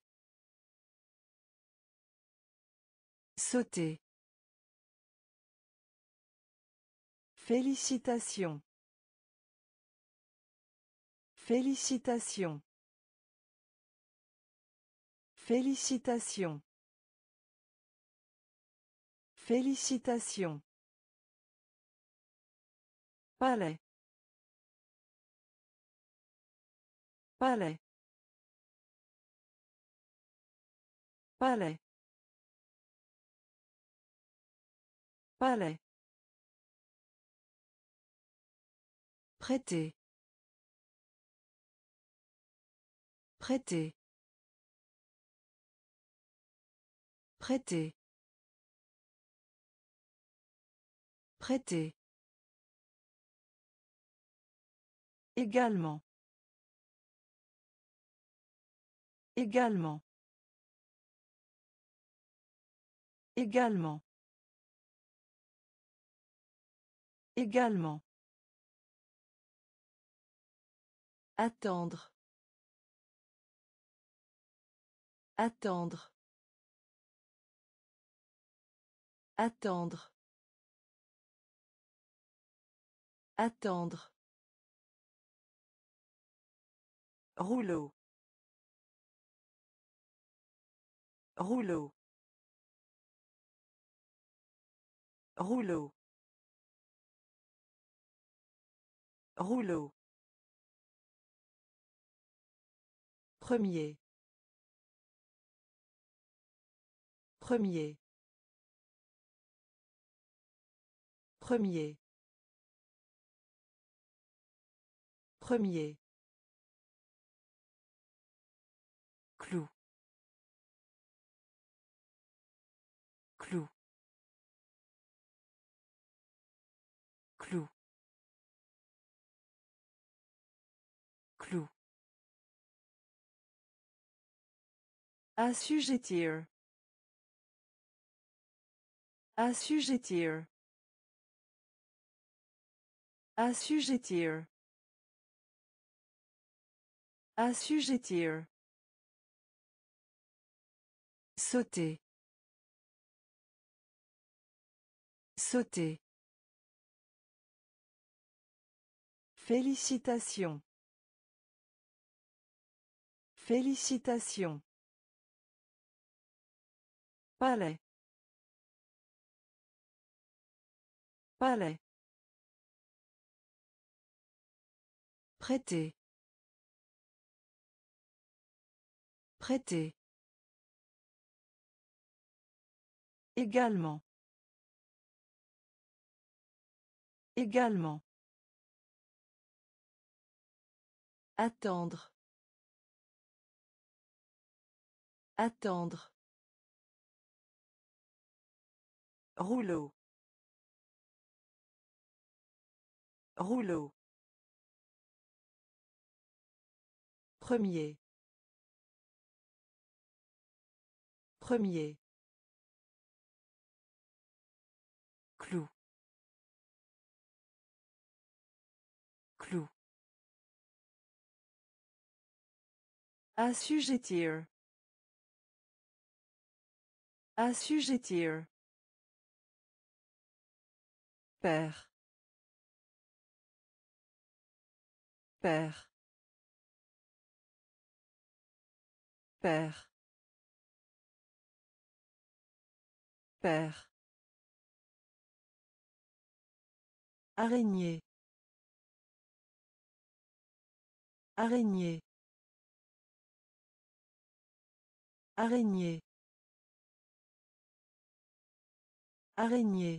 A: Sauter. Félicitations. Félicitations. Félicitations. Félicitations. Palais. Palais. Palais. Palais. Prêter. Prêter. Prêter. Prêter. Également. Également. Également. Également. Attendre. Attendre. Attendre. Attendre. Rouleau. Rouleau. Rouleau. Rouleau. Premier. Premier. Premier. Premier. Clou. Clou. Clou. Clou. Assujettir. Assujettir. Assujettir. Assujettir. Sauter. Sauter. Félicitations. Félicitations. Palais. Palais. Prêter. Prêter. Également. Également. Attendre. Attendre. Rouleau. Rouleau. Premier. Premier. Clou. Clou. Assujettir. Assujettir. Père. Père. Père. Père. Araignée. Araignée. Araignée. Araignée.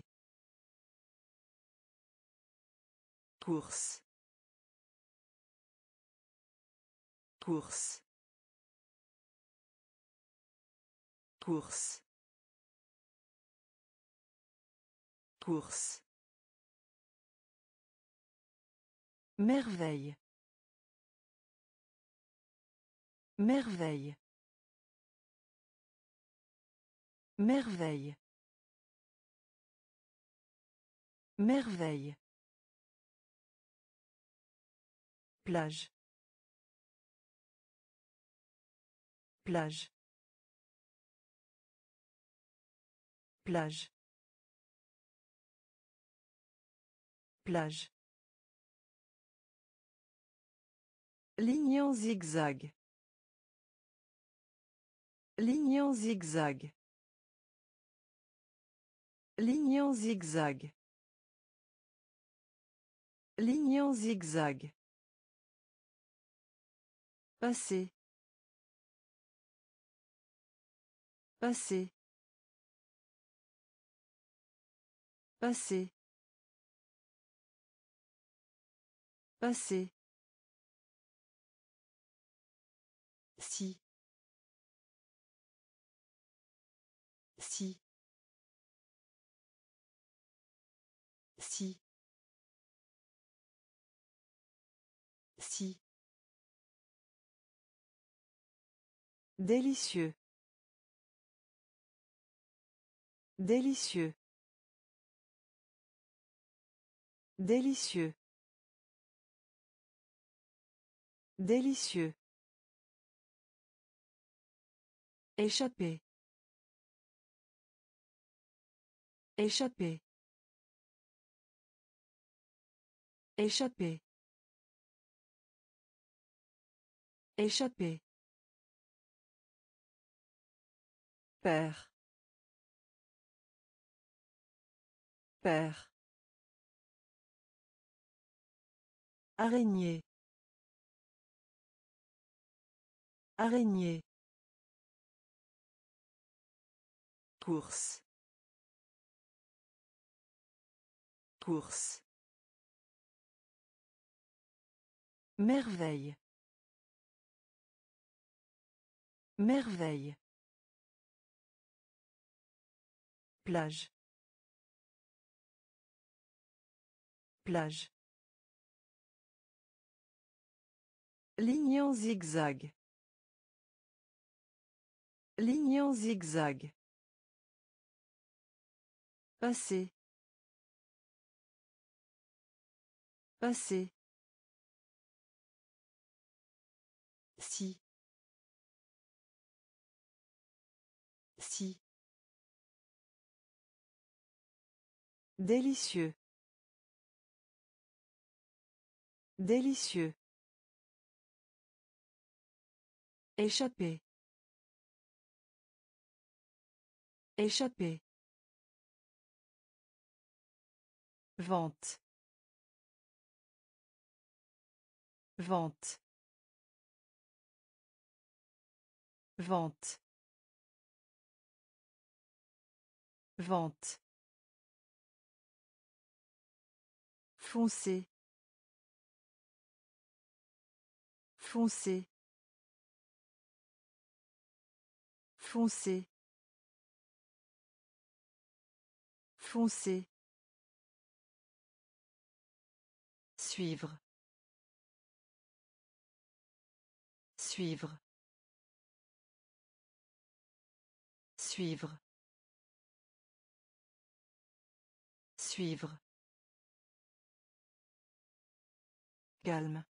A: Course. Course. Course. Course. Merveille. Merveille. Merveille. Merveille. Plage. Plage. Plage. Plage. Ligne en zigzag. Ligne en zigzag. Ligne en zigzag. Ligne en zigzag. Passer. Passer. Passer. Passer. Si. Si. Si. Si. Délicieux. Délicieux. Délicieux. Délicieux. Échapper. Échapper. Échapper. Échapper. Père. Père. Araignée. Araignée. Course. Course. Merveille. Merveille. Plage. Plage. Ligne en zigzag. Ligne en zigzag. Passer. Passer. Si. Si. Délicieux. Délicieux. Échapper. Échapper. Vente. Vente. Vente. Vente. Foncé. Foncé. Foncé. Foncé. Suivre. Suivre. Suivre. Suivre. Calme.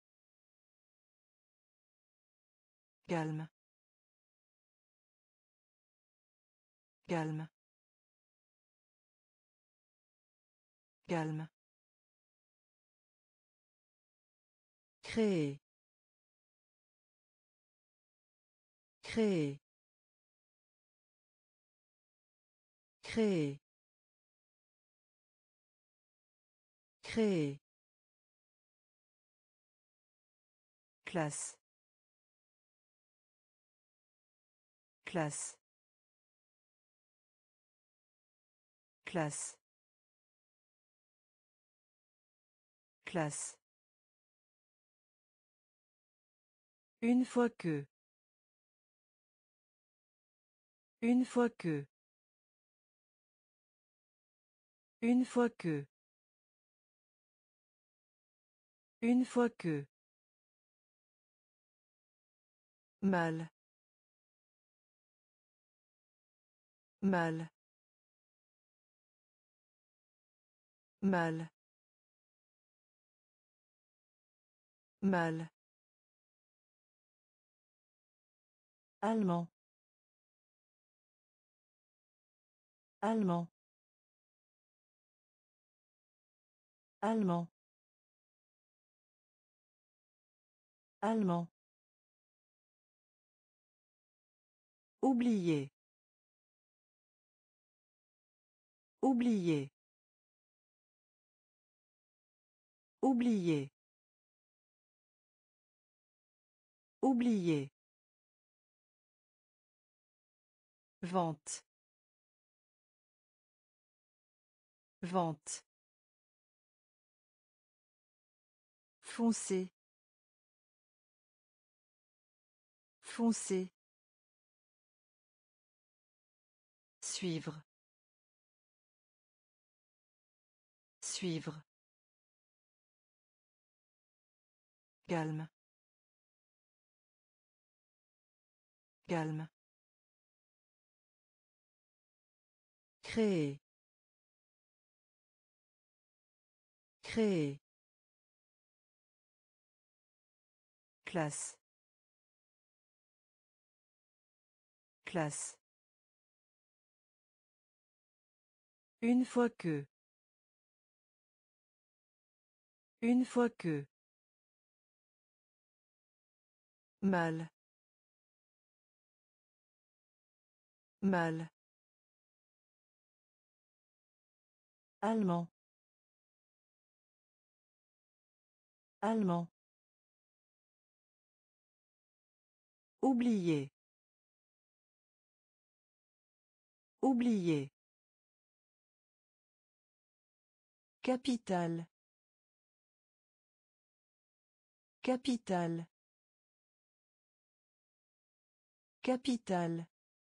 A: Calme. Calme. Calme. Créer. Créer. Créer. Créer. Classe. Classe. Classe. Classe. Une fois que. Une fois que. Une fois que. Une fois que. Mal. Mal. Mal. Mal. Allemand. Allemand. Allemand. Allemand. Oublier. Oublier. Oublier. Oublier. Vente. Vente. Foncé. Foncé. Suivre. Suivre. Calme. Calme. Créer. Créer. Classe. Classe. Une fois que. Une fois que. Mal. Mal. Allemand. Allemand. Oublier. Oublier. Capitale. Capitale. Capitale.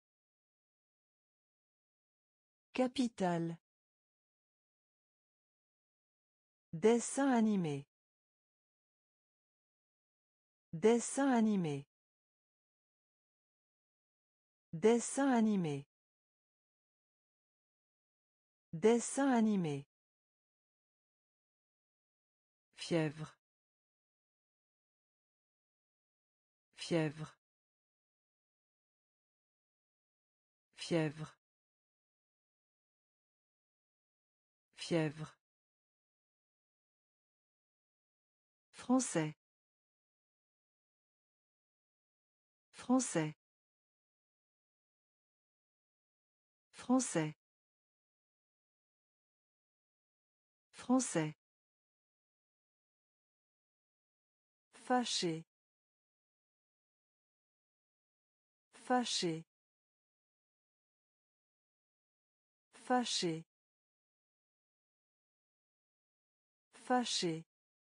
A: Capitale. Dessin animé. Dessin animé. Dessin animé. Dessin animé. Fièvre. Fièvre. Fièvre. Fièvre. Français. Français. Français. Français. Fâché. Fâché. Fâché. Fâché.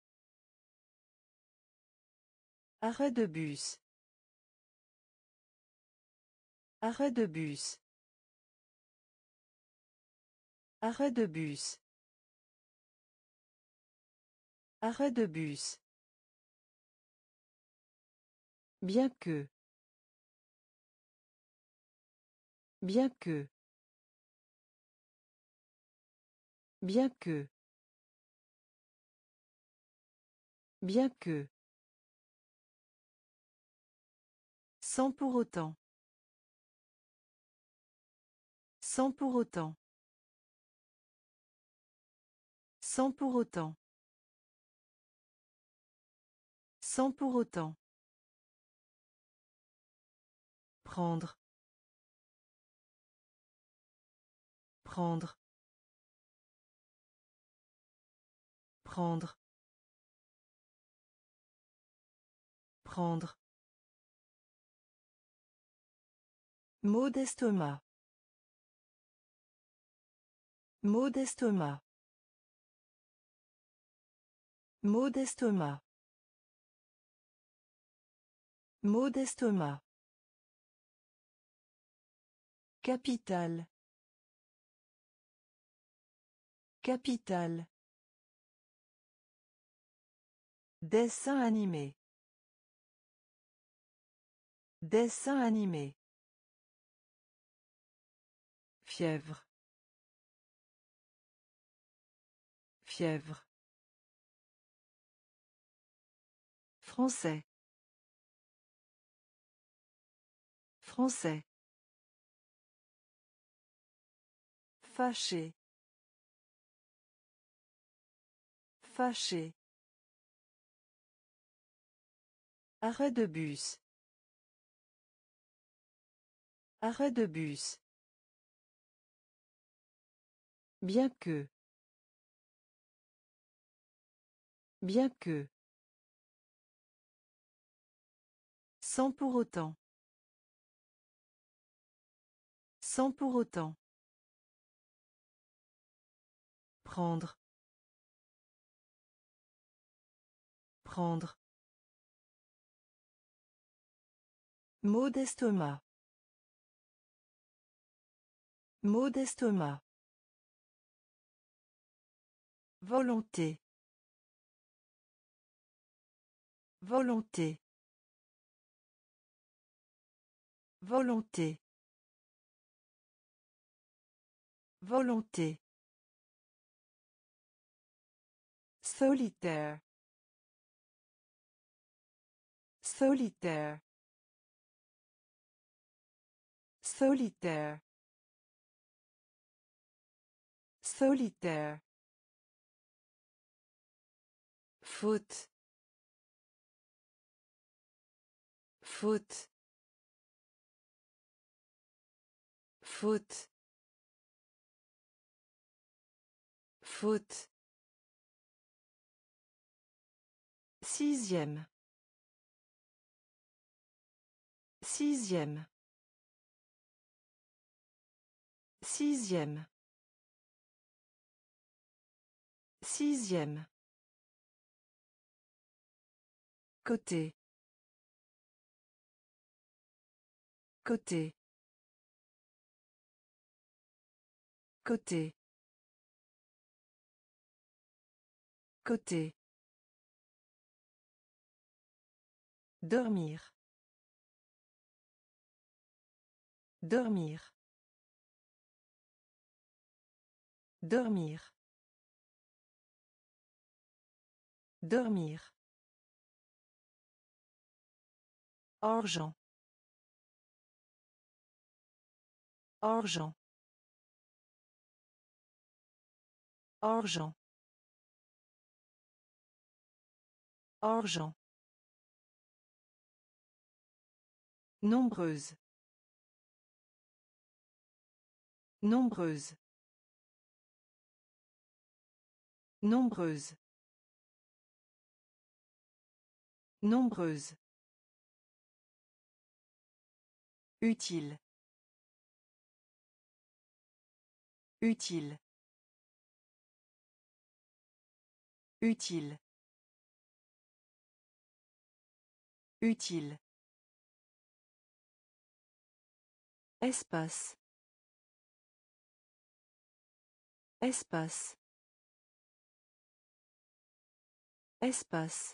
A: Arrêt de bus. Arrêt de bus. Arrêt de bus. Arrêt de bus. Bien que. Bien que. Bien que. Bien que. Sans pour autant. Sans pour autant. Sans pour autant. Sans pour autant. Prendre. Prendre. Prendre. Prendre. Maux d'estomac. Maux d'estomac. Maux d'estomac. Maux d'estomac. Capitale. Capitale. Dessin animé. Dessin animé. Fièvre. Fièvre. Français. Français. Fâché. Fâché. Arrêt de bus. Arrêt de bus. Bien que. Bien que. Sans pour autant. Sans pour autant. Prendre. Prendre. Maux d'estomac. Maux d'estomac. Volonté. Volonté. Volonté. Volonté. Solitaire. Solitaire. Solitaire. Solitaire. Faute. Faute. Faute. Faute. Sixième. Sixième. Sixième. Sixième. Côté. Côté. Côté. Côté. Dormir. Dormir. Dormir. Dormir. Argent. Argent. Argent. Argent. Nombreuse. Nombreuse. Nombreuse. Nombreuse. Utile. Utile. Utile. Utile. Espace. Espace. Espace.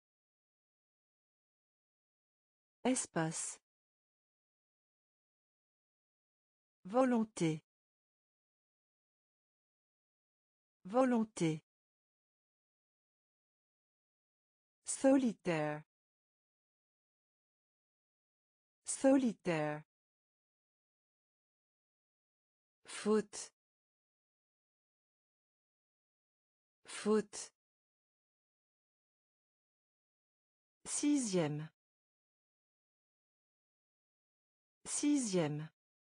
A: Espace. Volonté. Volonté. Solitaire. Solitaire. Faute. Faute. Sixième. Sixième.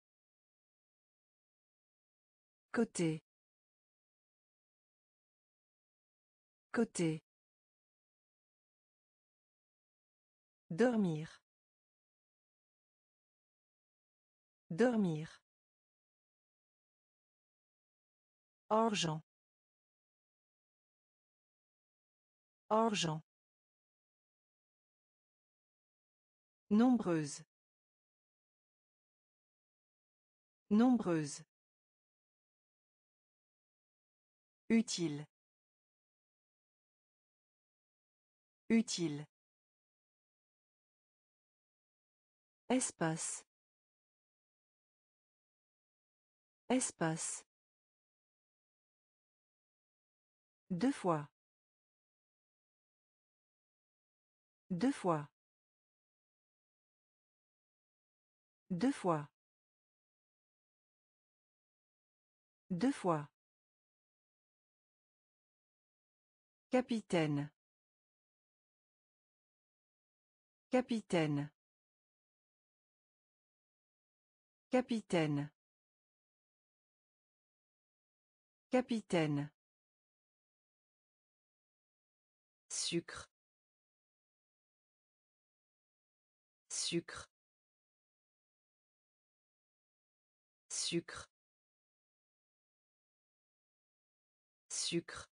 A: Côté. Côté. Dormir. Dormir. Argent. Argent. Nombreuse. Nombreuse. Utile. Utile. Espace. Espace. Deux fois. Deux fois. Deux fois. Deux fois. Capitaine. Capitaine. Capitaine. Capitaine. Sucre. Sucre. Sucre. Sucre.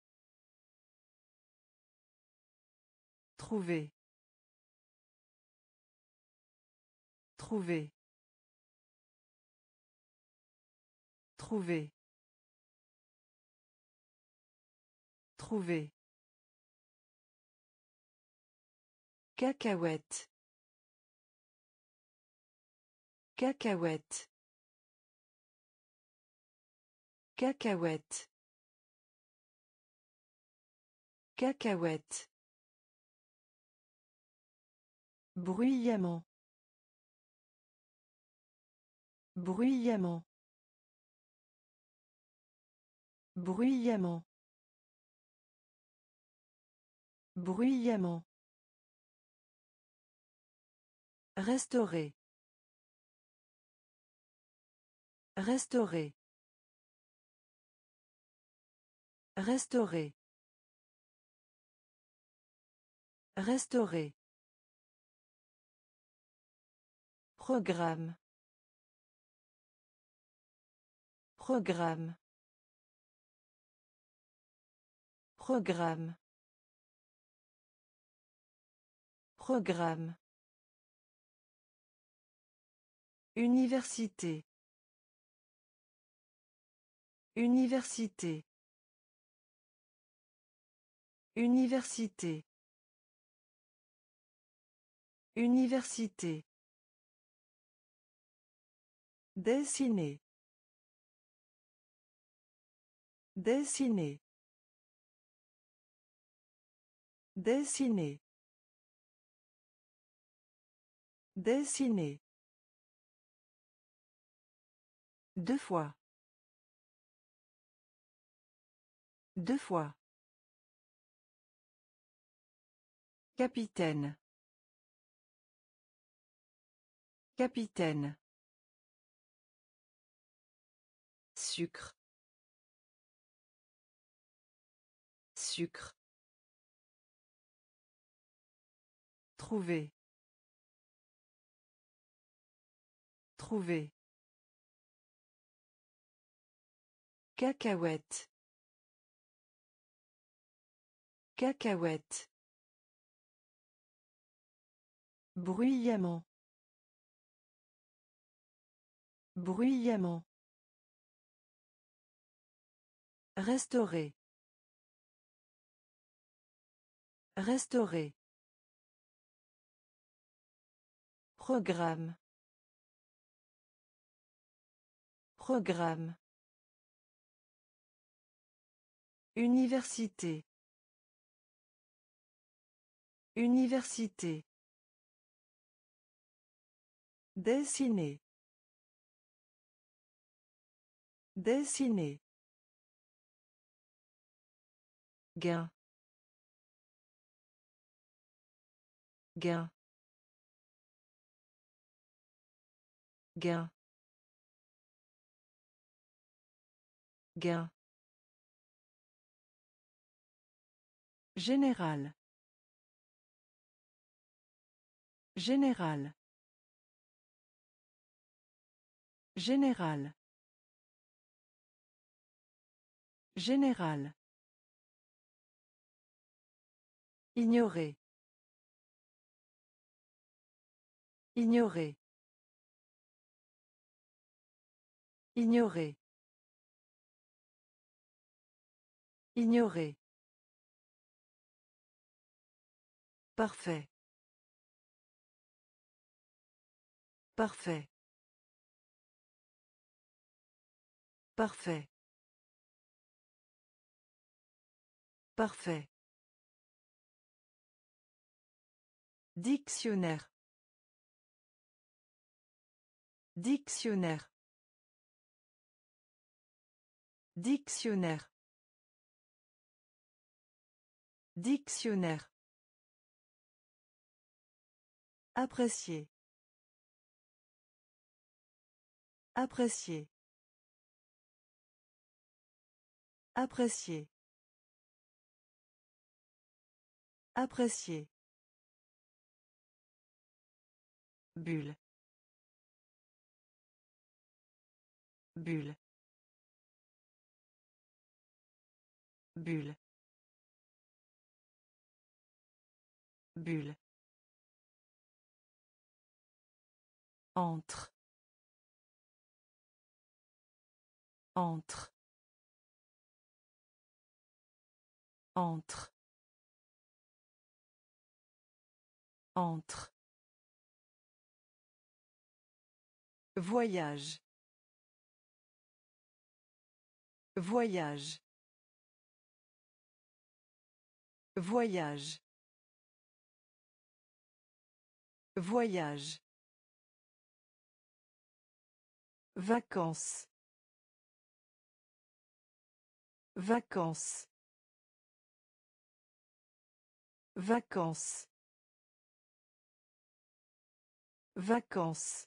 A: Trouver. Trouver. Trouver. Trouver. Cacahuète. Cacahuète. Cacahuète. Cacahuète. Bruyamment. Bruyamment. Bruyamment. Bruyamment. Restaurer. Restaurer. Restaurer. Restaurer. Programme. Programme. Programme. Programme. Université. Université. Université. Université. Dessiner. Dessiner. Dessiner. Dessiner. Deux fois. Deux fois. Capitaine. Capitaine. Sucre. Sucre. Trouver. Trouver. Cacahuète. Cacahuète. Bruyamment. Bruyamment. Restaurer. Restaurer. Programme. Programme. Université. Université. Dessiner. Dessiner. Gain. Gain. Gain. Gain. Général. Général. Général. Général. Ignorer. Ignorer. Ignorer. Ignorer. Parfait. Parfait. Parfait. Parfait. Dictionnaire. Dictionnaire. Dictionnaire. Dictionnaire. Apprécier. Apprécier. Apprécier. Apprécier. Bulle. Bulle. Bulle. Bulle. Entre. Entre. Entre. Entre. Voyage. Voyage. Voyage. Voyage. Vacances. Vacances. Vacances. Vacances.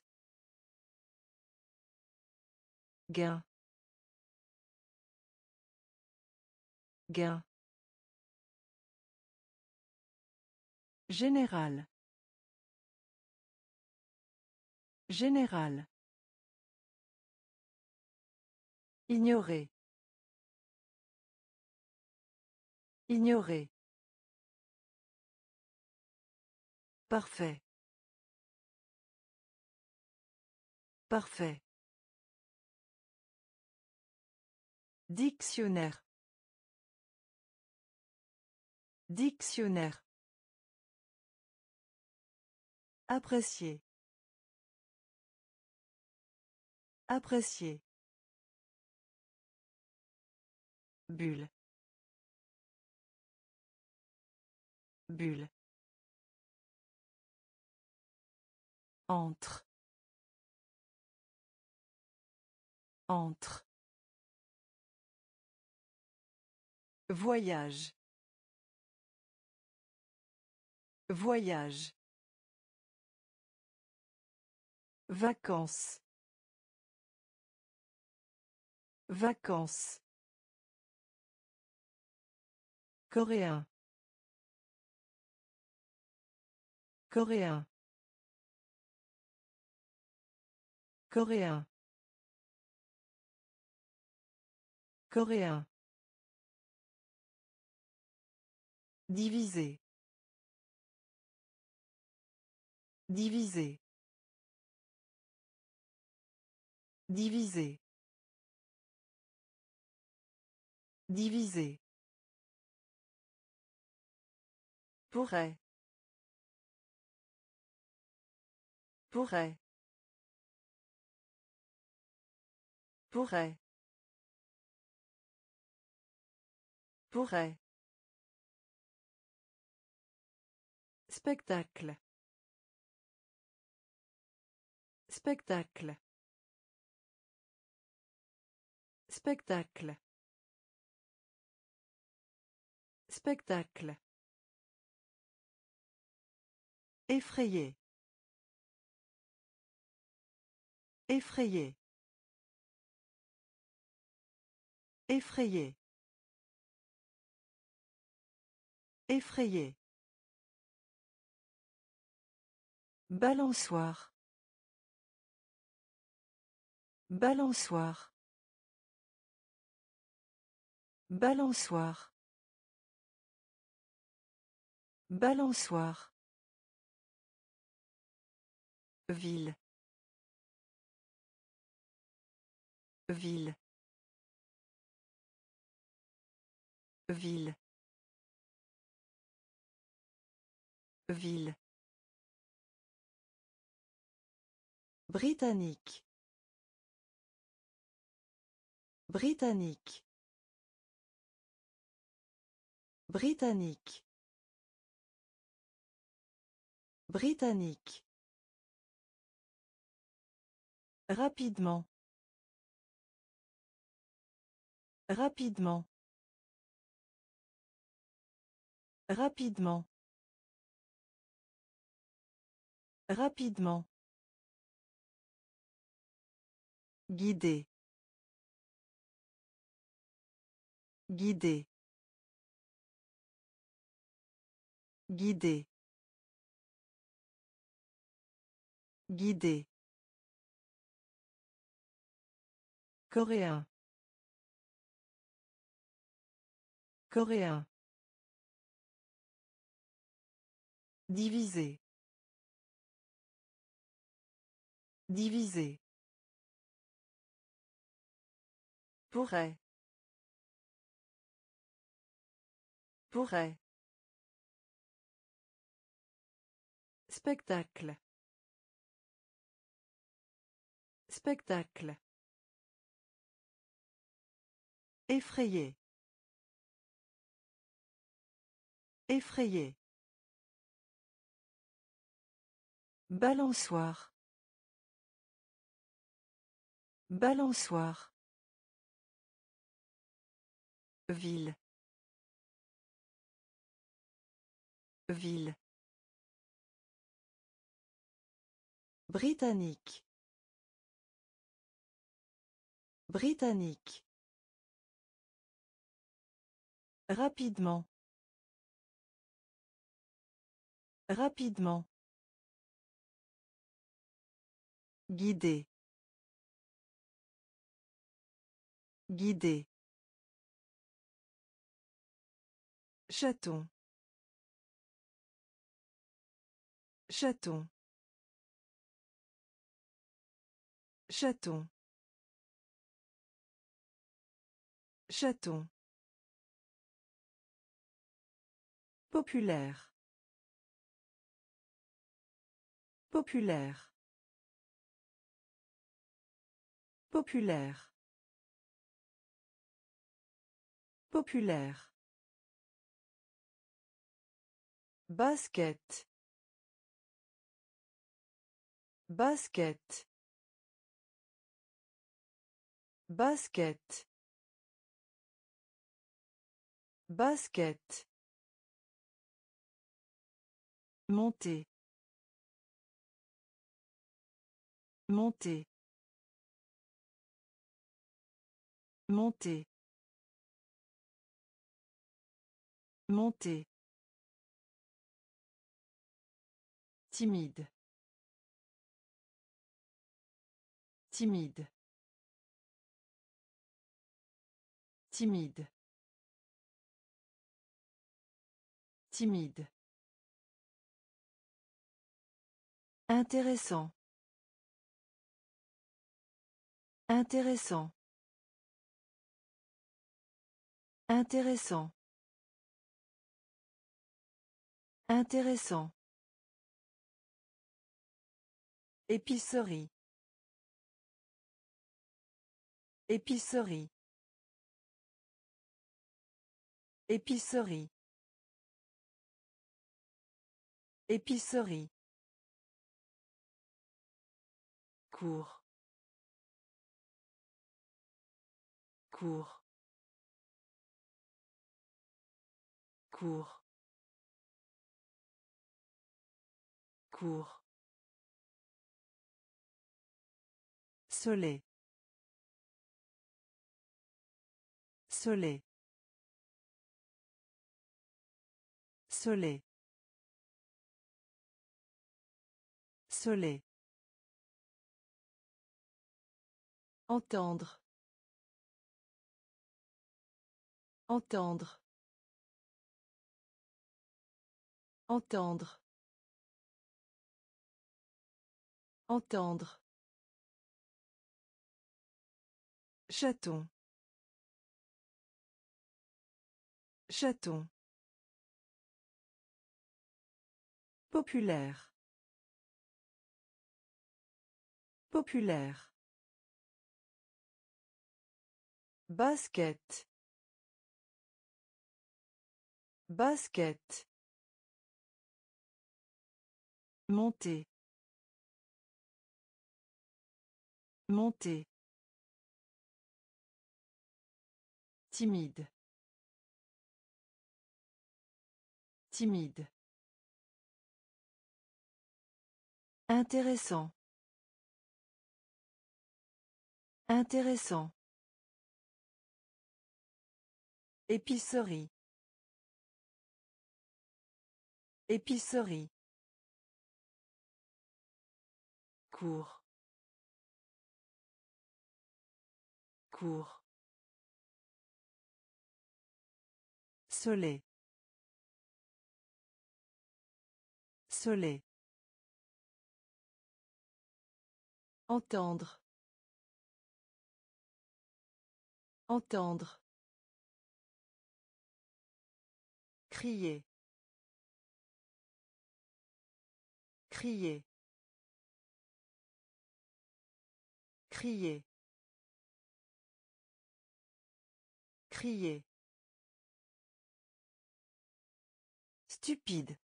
A: Gain. Gain. Général. Général. Ignorer. Ignorer. Parfait. Parfait. Dictionnaire. Dictionnaire. Apprécier. Apprécier. Bulle. Bulle. Entre. Entre. Voyage. Voyage. Vacances. Vacances. Coréen. Coréen. Coréen. Coréen. Diviser. Diviser. Diviser. Diviser. Pourrait. Pourrait. Pourrait. Pourrait. Spectacle. Spectacle. Spectacle. Spectacle. Effrayé. Effrayé. Effrayé. Effrayé. Balançoire. Balançoire. Balançoire. Balançoire. Ville. Ville. Ville. Ville. Britannique. Britannique. Britannique. Britannique. Rapidement. Rapidement. Rapidement. Rapidement. Guider. Guider. Guider. Guider. Coréen. Coréen. Diviser. Diviser. Pourrait. Pourrait. Spectacle. Spectacle. Effrayé. Effrayé. Balançoire. Balançoire. Ville. Ville. Britannique. Britannique. Rapidement. Rapidement. Guider. Guider. Chaton. Chaton. Chaton. Chaton. Populaire. Populaire. Populaire. Populaire. Basket. Basket. Basket. Basket. Monter. Monter. Monter. Monter. Timide. Timide. Timide. Timide. Intéressant. Intéressant. Intéressant. Intéressant. Épicerie. Épicerie. Épicerie. Épicerie. Cours. Cours. Cours. Cours. Soleil. Soleil. Soleil. Soleil. Entendre. Entendre. Entendre. Entendre. Chaton. Chaton. Populaire. Populaire. Basket. Basket. Monter. Monter. Timide. Timide. Intéressant. Intéressant. Épicerie. Épicerie. Cours. Cours. Soleil. Soleil. Entendre. Entendre. Crier. Crier. Crier. Crier. Stupide.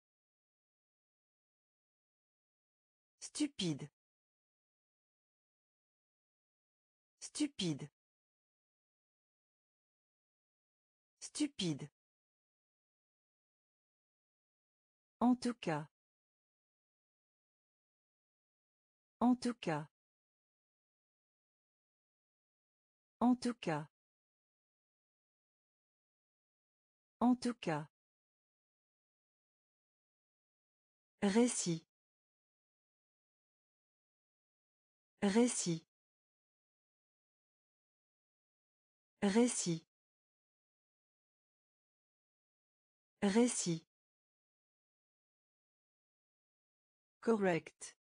A: Stupide. Stupide. Stupide. En tout cas. En tout cas. En tout cas. En tout cas. Récit. Récit. Récit. Récit. Correct.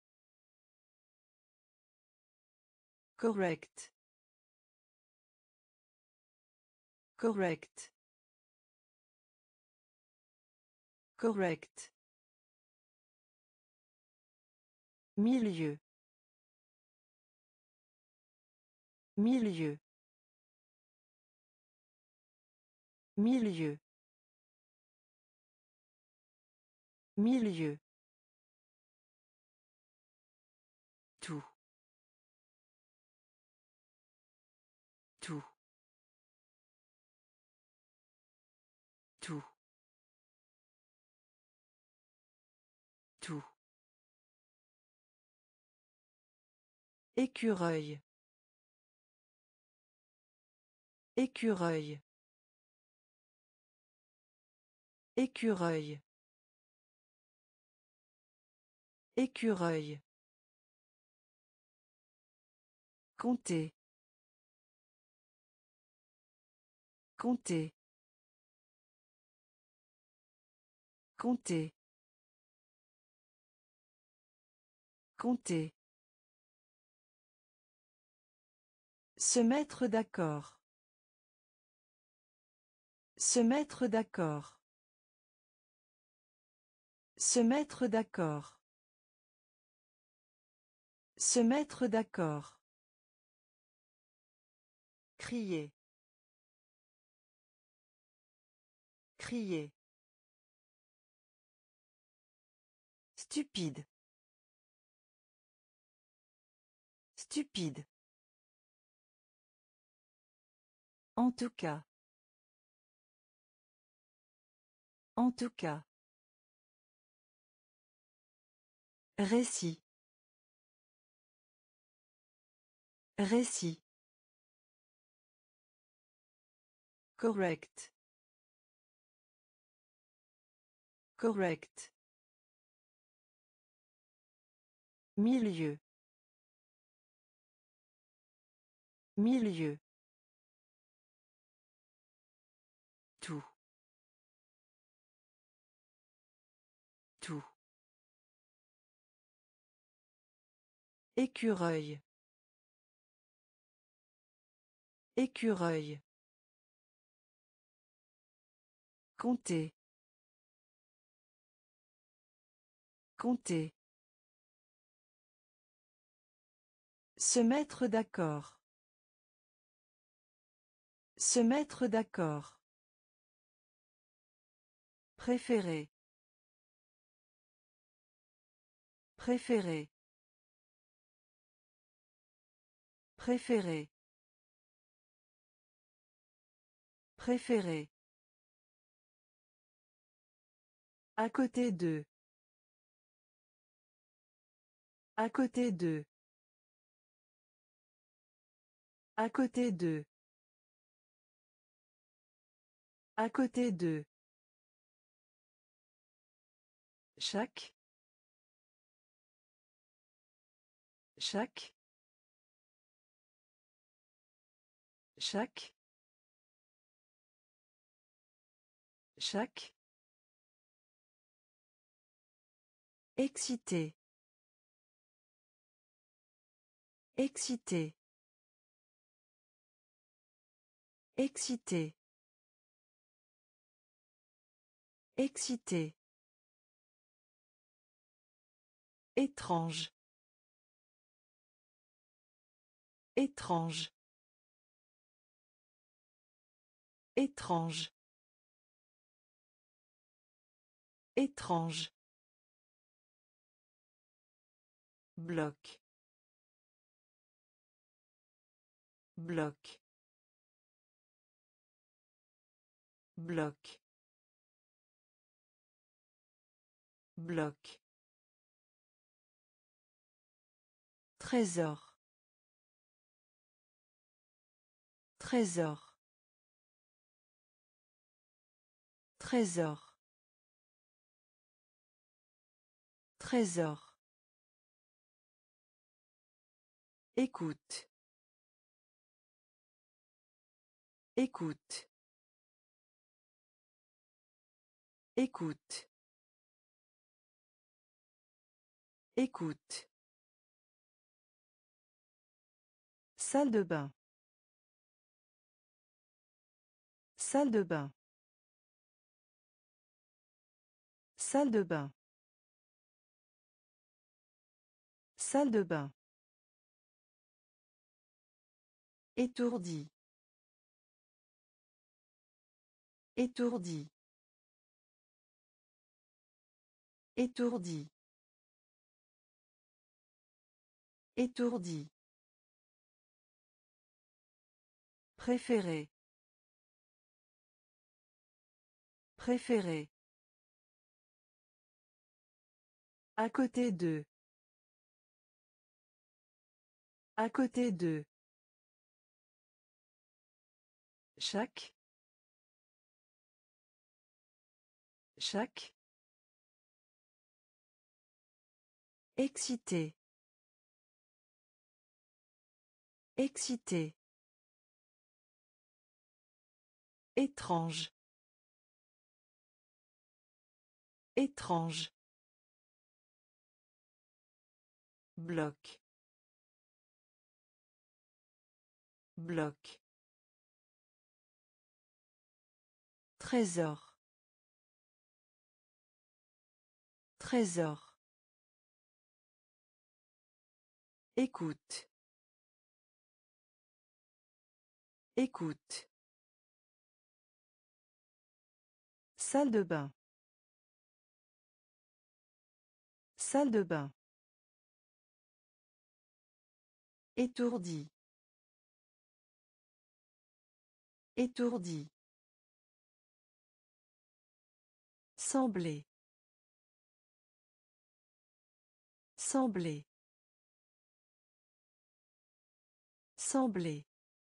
A: Correct. Correct. Correct. Milieu. Milieu. Milieu. Milieu. Tout. Tout. Tout. Tout. Écureuil. Écureuil. Écureuil. Écureuil. Compter. Compter. Compter. Compter. Se mettre d'accord. Se mettre d'accord. Se mettre d'accord. Se mettre d'accord. Crier. Crier. Stupide. Stupide. En tout cas. En tout cas. Récit. Récit. Correct. Correct. Milieu. Milieu. Tout. Tout. Écureuil. Écureuil. Compter. Compter. Se mettre d'accord. Se mettre d'accord. Préférer. Préférer. Préférer. Préférer. À côté d'eux. À côté d'eux. À côté d'eux. À côté d'eux. Chaque. Chaque. Chaque. Chaque. Excité. Excité. Excité. Excité. Étrange. Étrange. Étrange. Étrange. Bloc. Bloc. Bloc. Bloc. Trésor. Trésor. Trésor. Trésor. Écoute. Écoute. Écoute. Écoute. Salle de bain. Salle de bain. Salle de bain. Salle de bain. Étourdi. Étourdi. Étourdi. Étourdi. Préférer. Préférer. À côté d'eux. À côté d'eux. Chaque. Chaque. Excité. Excité. Étrange. Étrange. Bloc. Bloc. Trésor. Trésor. Écoute. Écoute. Salle de bain. Salle de bain. Étourdi. Étourdi. Sembler. Sembler. Sembler.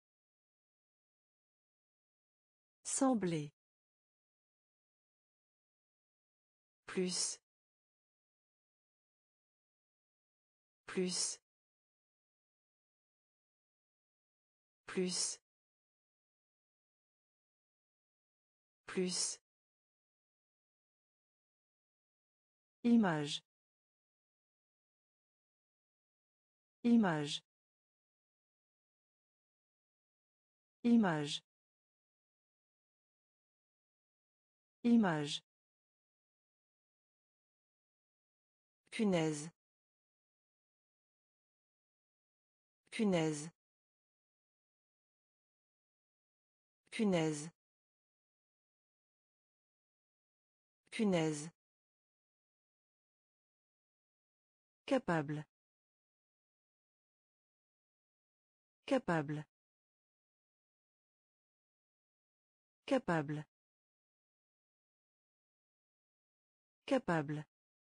A: Sembler. Plus. Plus. Plus. Plus. Image. Image. Image. Image. Punaise. Punaise. Punaise. Punaise. Capable. Capable. Capable. Capable.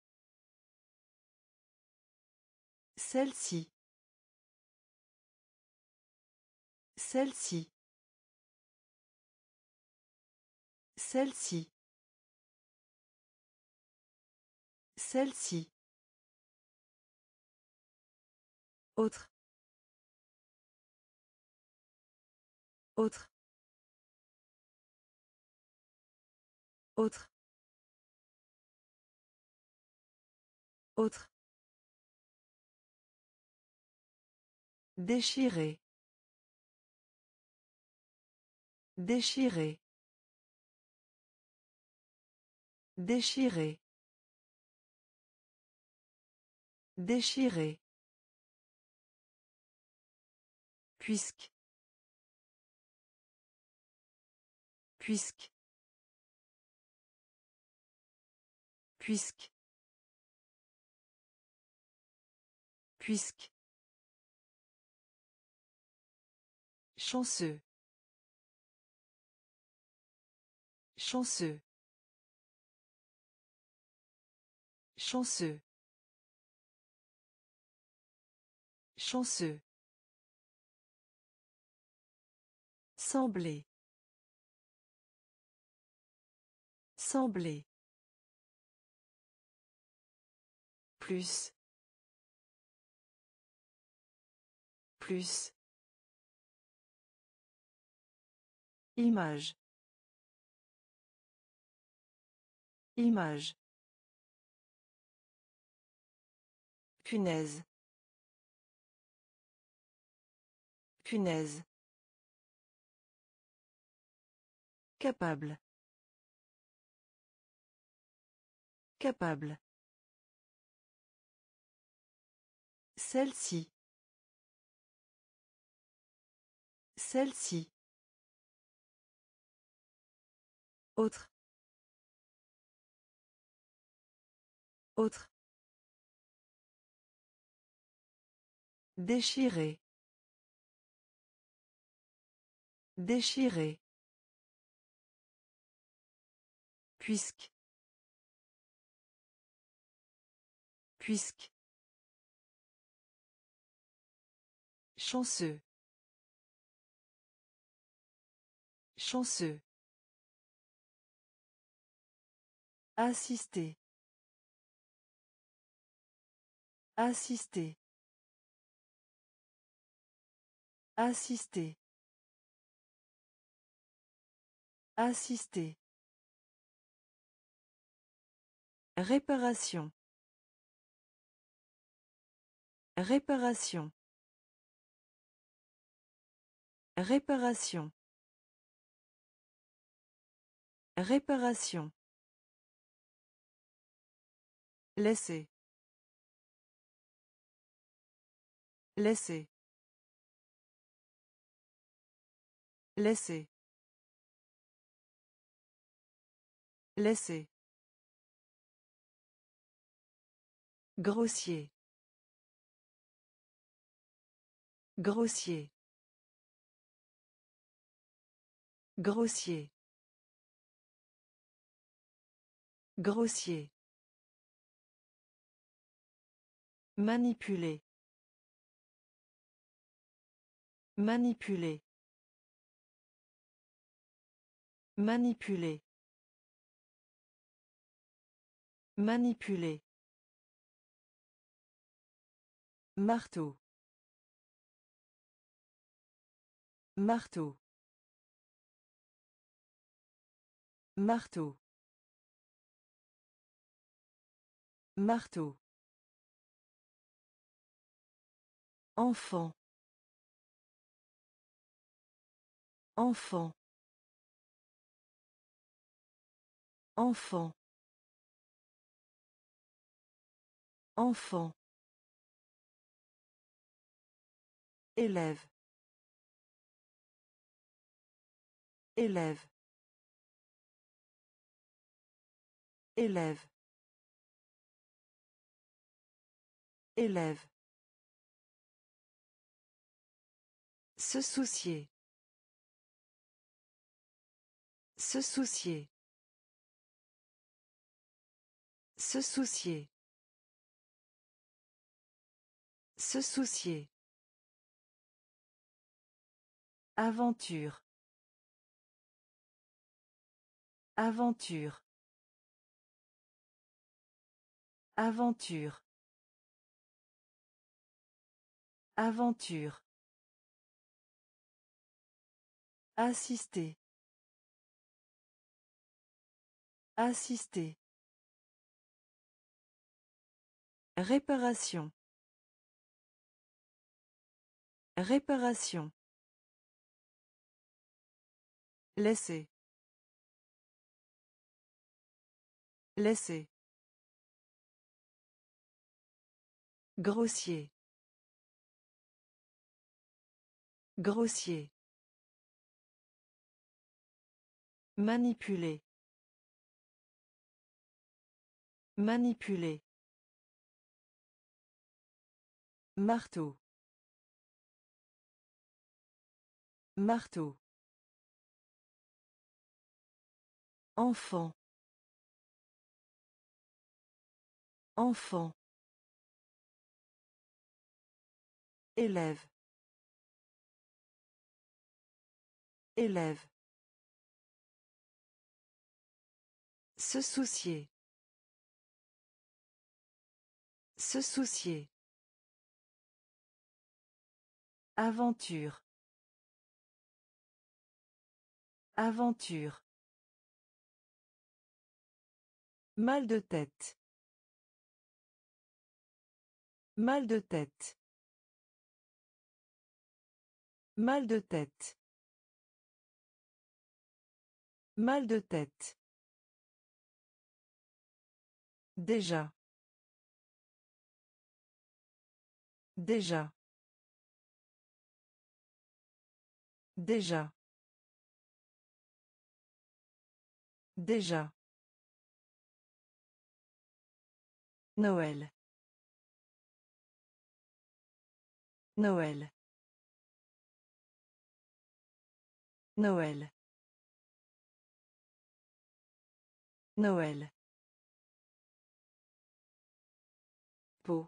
A: Celle-ci. Celle-ci. Celle-ci. Celle-ci. Autre. Autre. Autre. Autre. Déchirer. Déchirer. Déchirer. Déchirer. Puisque. Puisque. Puisque. Puisque. Chanceux. Chanceux. Chanceux. Chanceux. Sembler. Sembler. Plus. Plus. Image. Image. Punaise. Punaise. Capable. Capable. Celle-ci. Celle-ci. Autre. Autre. Déchirer. Déchirer. Puisque. Puisque. Chanceux. Chanceux. Assister. Assister. Assister. Assister. Réparation. Réparation. Réparation. Réparation. Laisser. Laisser. Laisser. Laisser. Grossier. Grossier. Grossier. Grossier. Manipuler. Manipuler. Manipuler. Manipuler. Marteau. Marteau. Marteau. Marteau. Enfant. Enfant. Enfant. Enfant. Élève. Élève. Élève. Élève. Se soucier. Se soucier. Se soucier. Se soucier. Aventure. Aventure. Aventure. Aventure. Assister. Assister. Réparation. Réparation. Laisser. Laisser. Grossier. Grossier. Manipuler. Manipuler. Marteau. Marteau. Enfant. Enfant. Élève. Élève. Se soucier. Se soucier. Aventure. Aventure. Mal de tête. Mal de tête. Mal de tête. Mal de tête. Déjà. Déjà. Déjà. Déjà. Noël. Noël. Noël. Noël. Peau.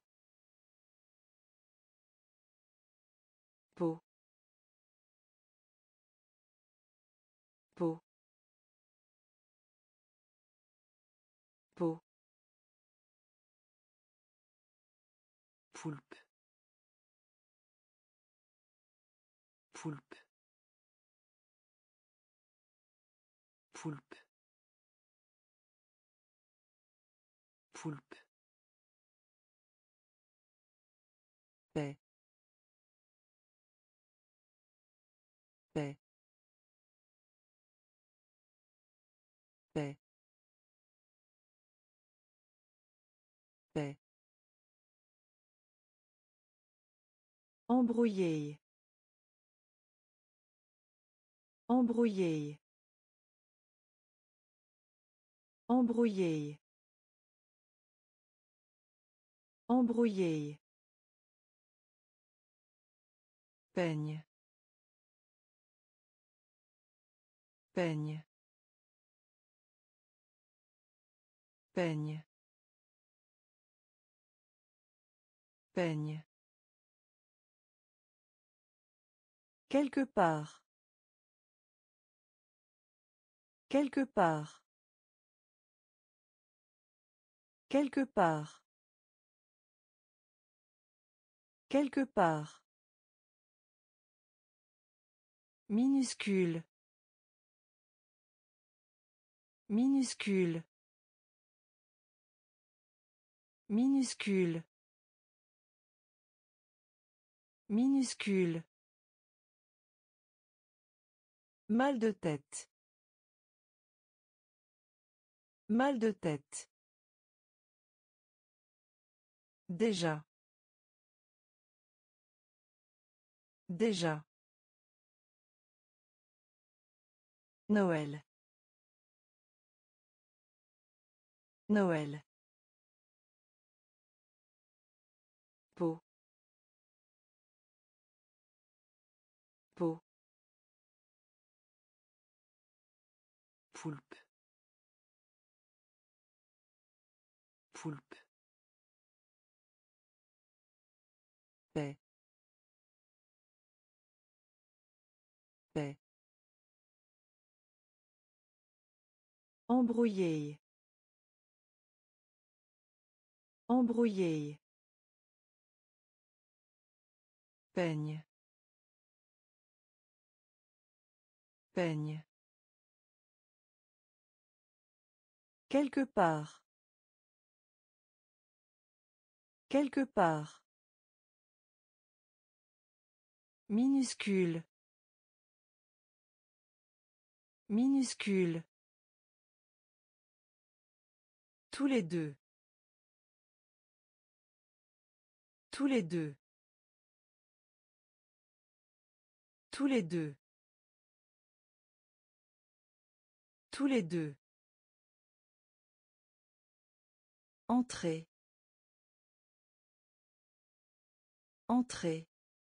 A: Peau. Peau. Peau. Poulpe. Poulpe. Poulpe. Poulpe. Paix. Paix. Paix. Paix. Embrouiller. Embrouiller. Embrouiller. Embrouiller. Peigne. Peigne. Peigne. Peigne. Quelque part. Quelque part. Quelque part. Quelque part. Minuscule. Minuscule. Minuscule. Minuscule. Mal de tête. Mal de tête. Déjà. Déjà. Noël. Noël. Peau. Peau. Poulpe. Poulpe. Paix. Paix. Embrouiller. Embrouiller. Peigne. Peigne. Quelque part. Quelque part. Minuscule. Minuscule. Tous les deux. Tous les deux. Tous les deux. Tous les deux. Entrée. Entrée.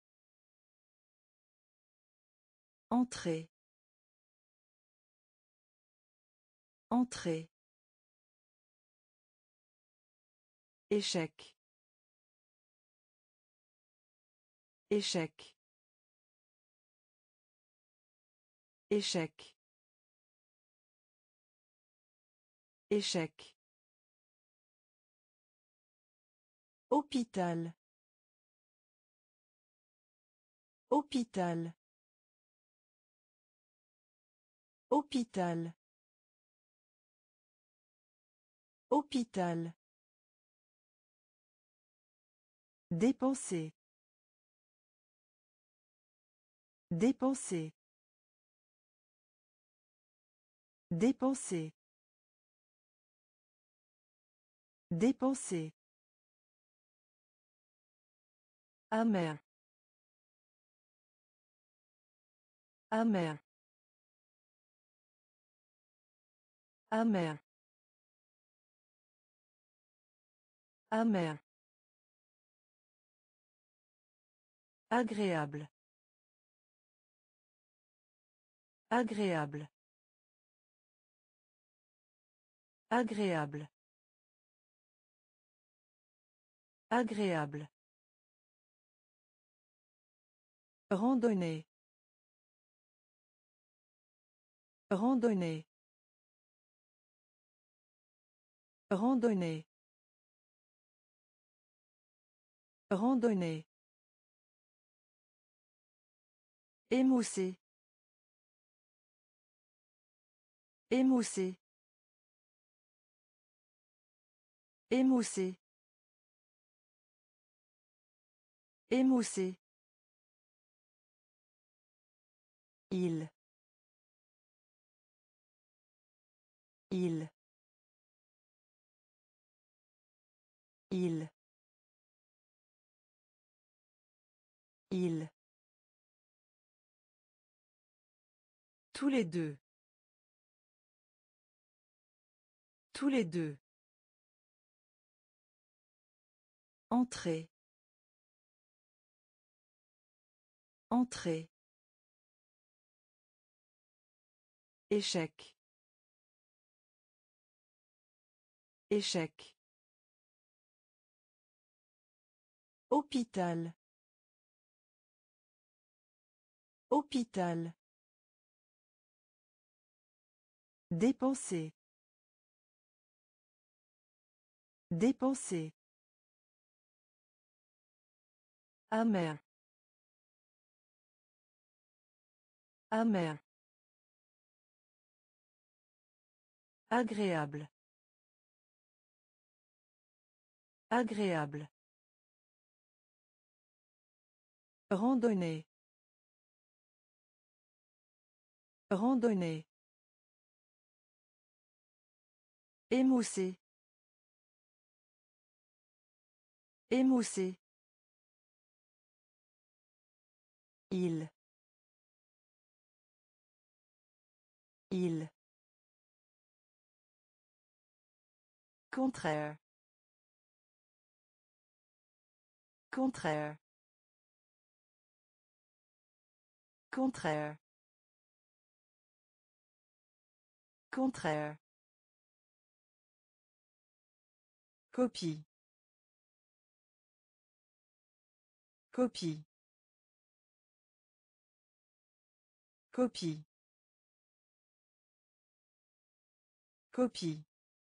A: Entrée. Entrée. Échec. Échec. Échec. Échec. Hôpital. Hôpital. Hôpital. Hôpital. Dépenser. Dépenser. Dépenser. Dépenser. Amer. Amer. Amer. Amer. Agréable. Agréable. Agréable. Agréable. Randonnée. Randonnée. Randonnée. Randonnée. Émoussé. Émoussé. Émoussé. Émoussé. Il. Il. Il. Il. Tous les deux. Tous les deux. Entrée. Entrée. Échec. Échec. Hôpital. Hôpital. Dépenser. Dépenser. Amer. Amer. Agréable. Agréable. Randonnée. Randonnée. Émoussé. Émoussé. Il. Il. Contraire. Contraire. Contraire. Contraire. Copie. Copie. Copie. Copie.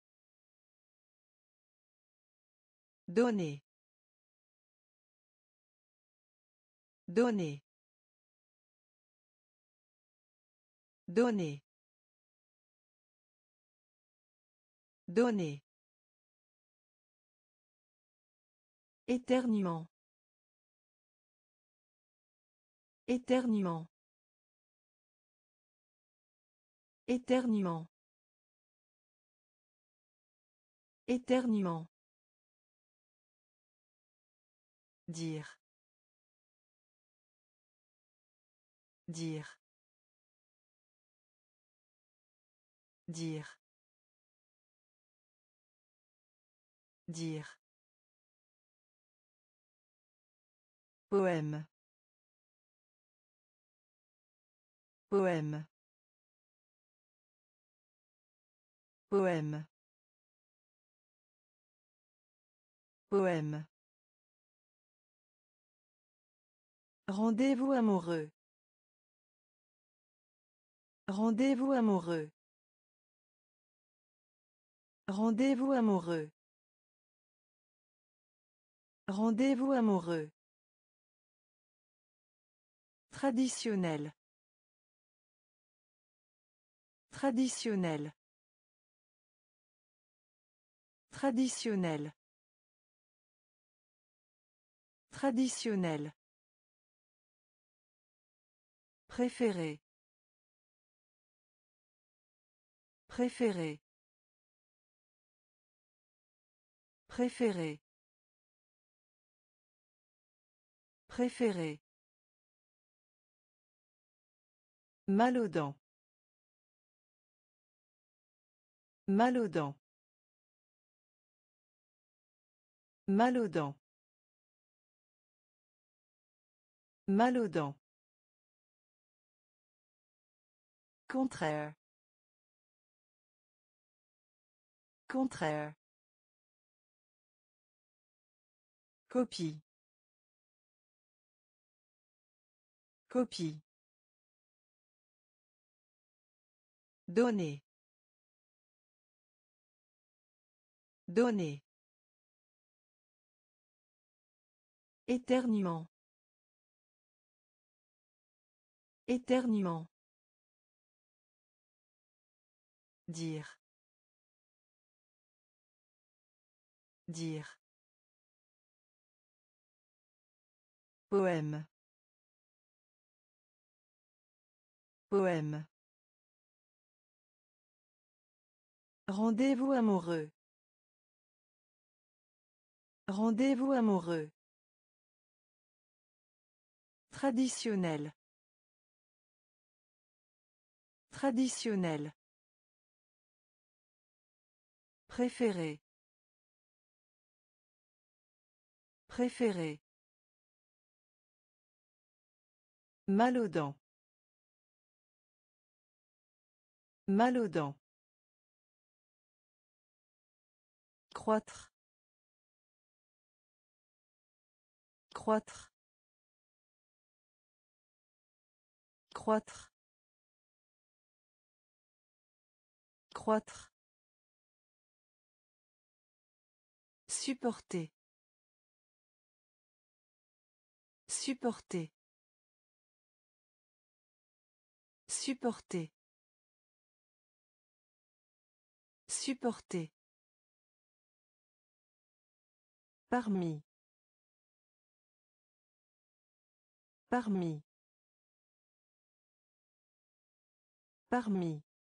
A: Donner. Donner. Donner. Donner. Éternuement. Éternuement. Éternuement. Éternuement. Dire. Dire. Dire. Dire. Poème. Poème. Poème. Poème. Rendez-vous amoureux. Rendez-vous amoureux. Rendez-vous amoureux. Rendez-vous amoureux. Traditionnel. Traditionnel. Traditionnel. Traditionnel. Préféré. Préféré. Préféré. Préféré. Mal aux dents. Mal aux dents. Mal aux dents. Mal aux dents. Contraire. Contraire. Copie. Copie. Donner. Donner. Éternuement. Éternuement. Dire. Dire. Poème. Poème. Rendez-vous amoureux. Rendez-vous amoureux. Traditionnel. Traditionnel. Préféré. Préféré. Mal aux dents. Mal aux dents. Croître. Croître. Croître. Croître. Supporter. Supporter. Supporter. Supporter. Parmi. Parmi. Parmi.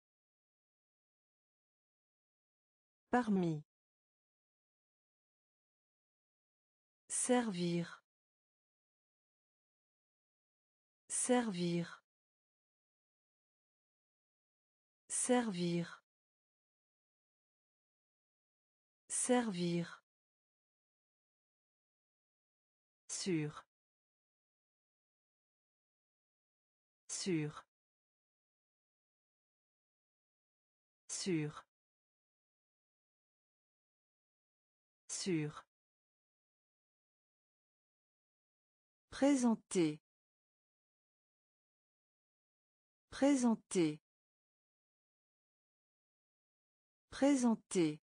A: Parmi. Servir. Servir. Servir. Servir. Sûr. Sûr. Sûr. Sûr. Présenter. Présenter. Présenter.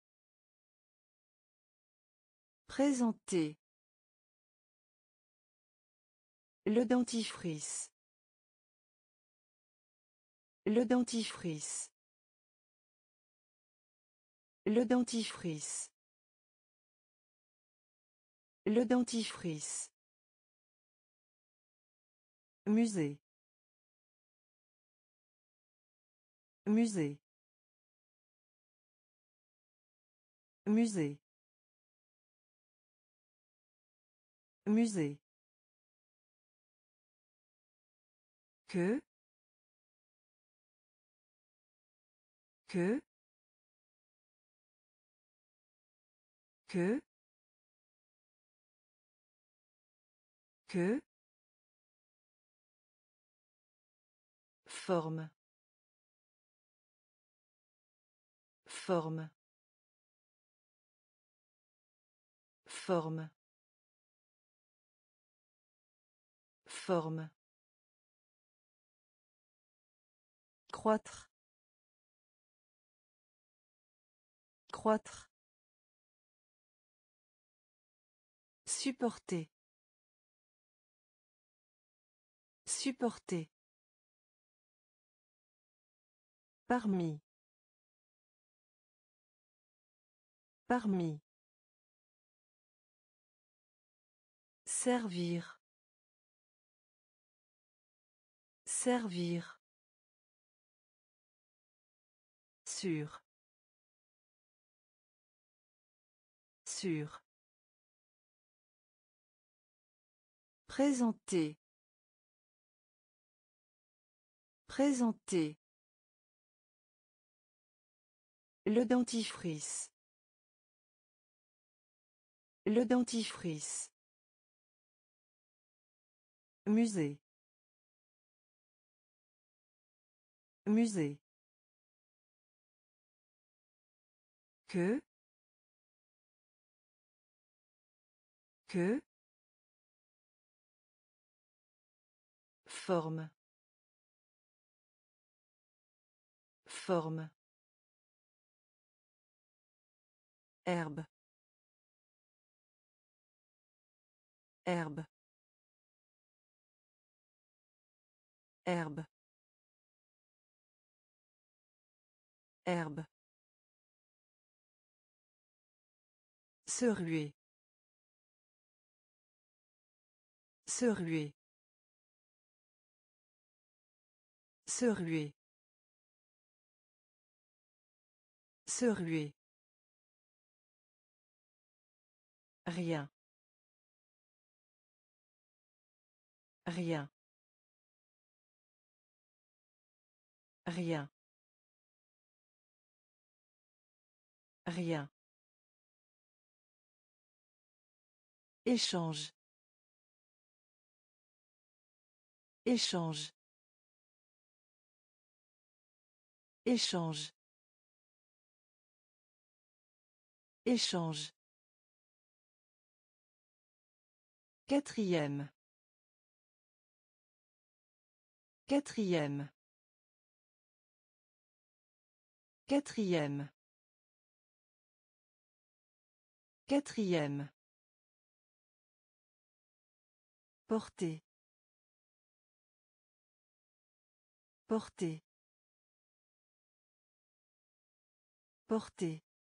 A: Présenter. Le dentifrice. Le dentifrice. Le dentifrice. Le dentifrice. Musée. Musée. Musée. Musée. Que. Que. Que. Que. Forme. Forme. Forme. Forme. Croître. Croître. Supporter. Supporter. Parmi. Parmi. Servir. Servir. Sûr. Sûr. Présenter. Présenter. Le dentifrice. Le dentifrice. Musée. Musée. Que. Que. Forme. Forme. Herbe. Herbe. Herbe. Herbe. Se ruer. Se ruer. Se ruer. Se ruer. Rien. Rien. Rien. Rien. Échange. Échange. Échange. Échange. Quatrième. Quatrième. Quatrième. Quatrième. Porter. Porter. Porter.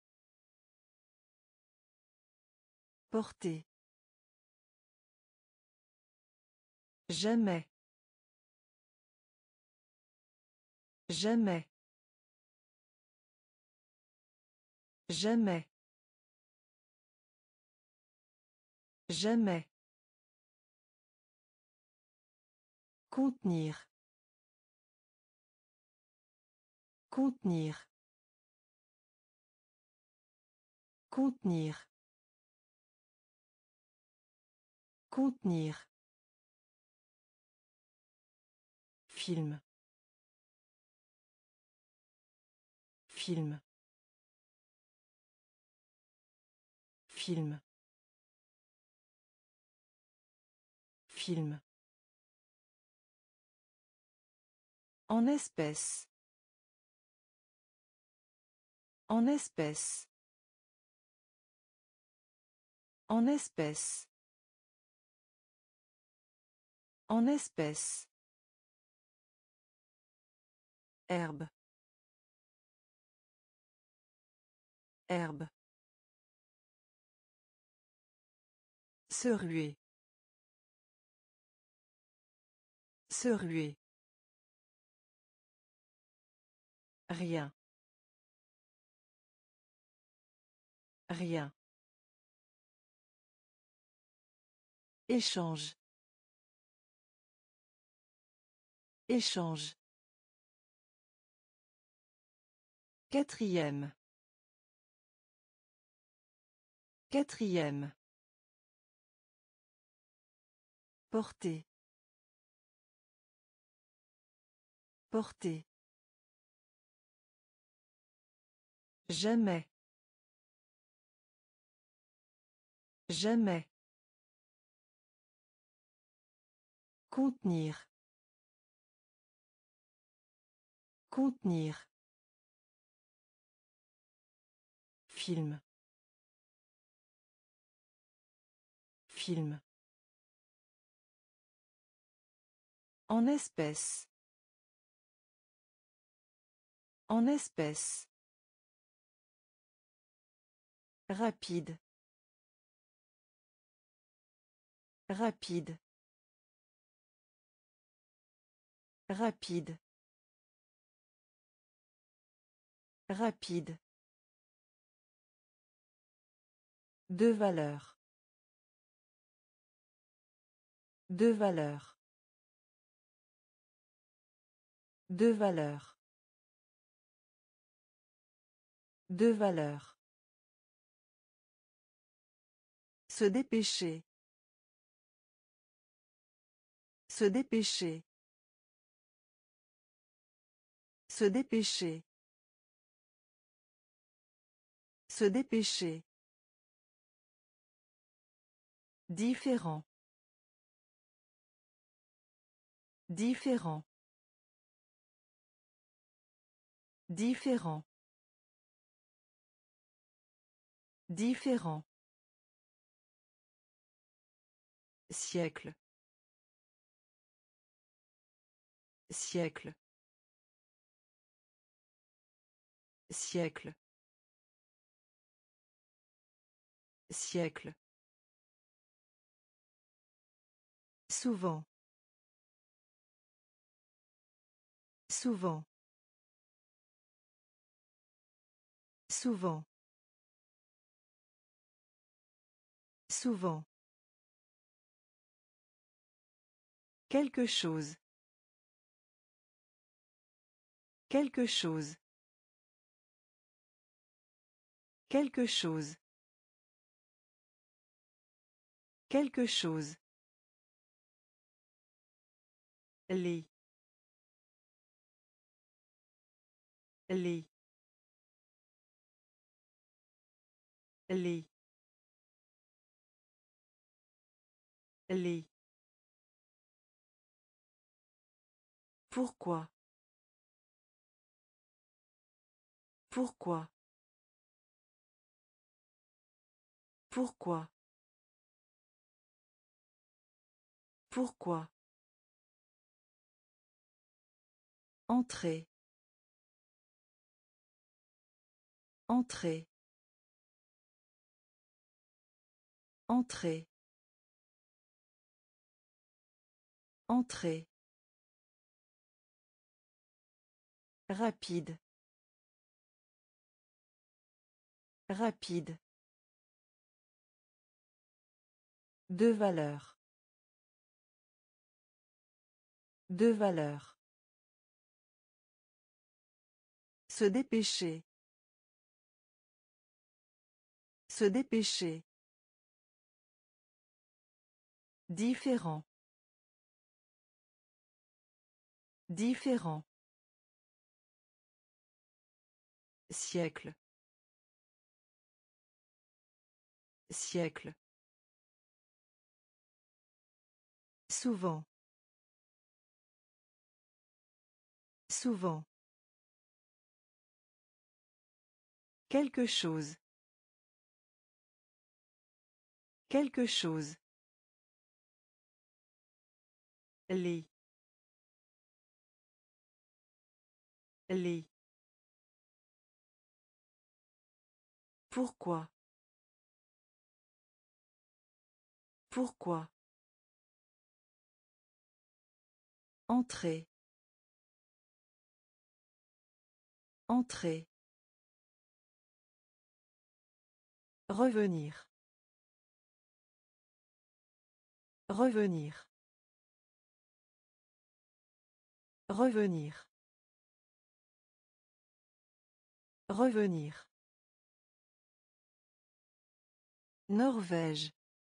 A: Porter. Jamais. Jamais. Jamais. Jamais. Contenir. Contenir. Contenir. Contenir. Film. Film. Film. Film. En espèce. En espèce. En espèce. En espèce. Herbe. Herbe. Se ruer. Se ruer. Rien. Rien. Échange. Échange. Quatrième. Quatrième. Porter. Porter. Jamais. Jamais. Contenir. Contenir. Film. Film. En espèce. En espèce. Rapide. Rapide. Rapide. Rapide. De valeur. De valeur. De valeur. De valeur. Se dépêcher. Se dépêcher. Se dépêcher. Se dépêcher. Différent. Différent. Différent. Différent. Siècle. Siècle. Siècle. Siècle. Souvent. Souvent. Souvent. Souvent. Quelque chose. Quelque chose. Quelque chose. Quelque chose. Lit. Lit. Les. Les. Pourquoi? Pourquoi? Pourquoi? Pourquoi? Entrer. Entrer. Entrer. Entrer. Rapide. Rapide. De valeur. De valeur. Se dépêcher. Se dépêcher. Différent. Différent. Siècle. Siècle. Souvent. Souvent. Quelque chose. Quelque chose. Les. Les. Pourquoi? Pourquoi? Entrer. Entrer. Revenir. Revenir. Revenir. Revenir. Norvège.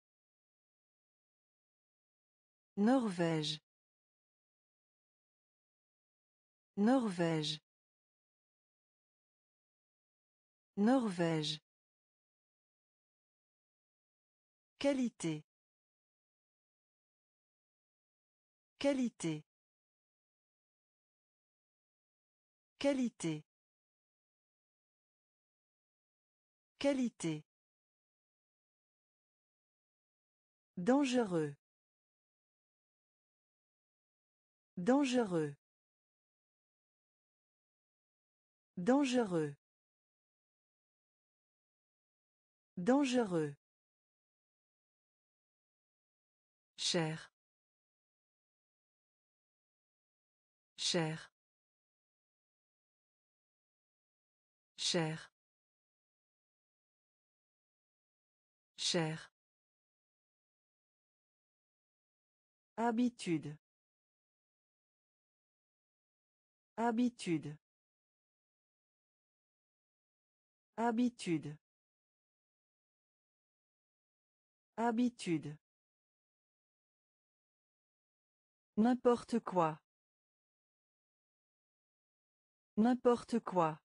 A: Norvège. Norvège. Norvège. Qualité. Qualité. Qualité. Qualité. Dangereux. Dangereux. Dangereux. Dangereux. Cher. Cher. Cher. Cher. Habitude. Habitude. Habitude. Habitude. N'importe quoi. N'importe quoi.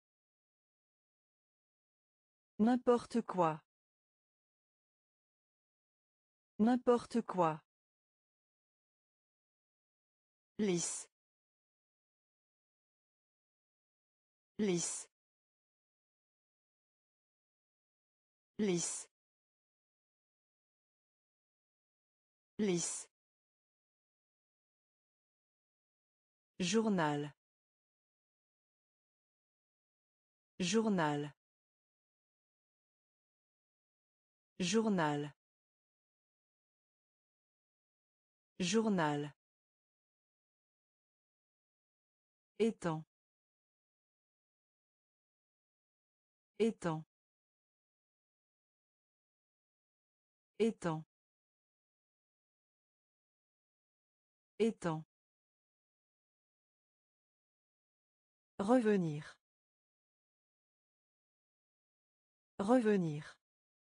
A: N'importe quoi. N'importe quoi. Lisse. Lisse. Lisse. Lisse. Journal. Journal. Journal. Journal. Étang. Étang. Étang. Étang. Revenir. Revenir.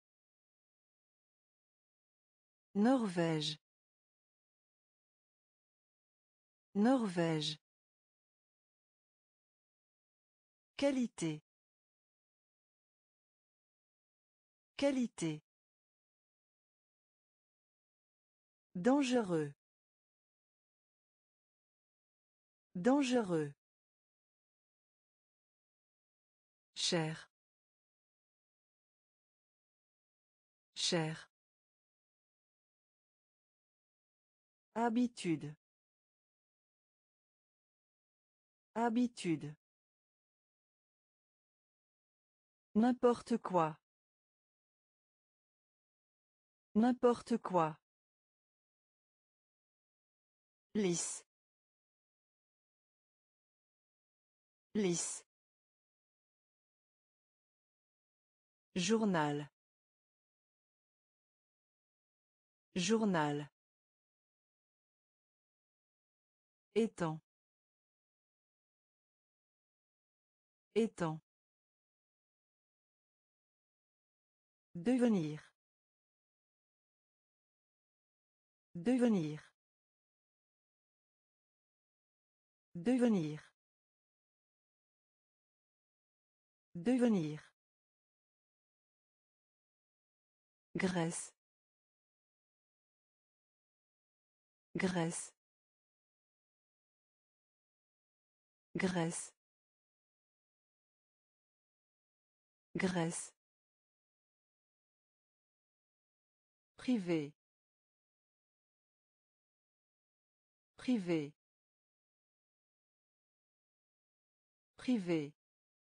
A: Norvège. Norvège. Qualité. Qualité. Dangereux. Dangereux. Cher. Cher. Habitude. Habitude. N'importe quoi. N'importe quoi. Lisse. Lisse. Journal. Journal. Étang. Étang. Devenir. Devenir. Devenir. Devenir. Graisse. Graisse. Graisse. Graisse. Privé. Privé. Privé.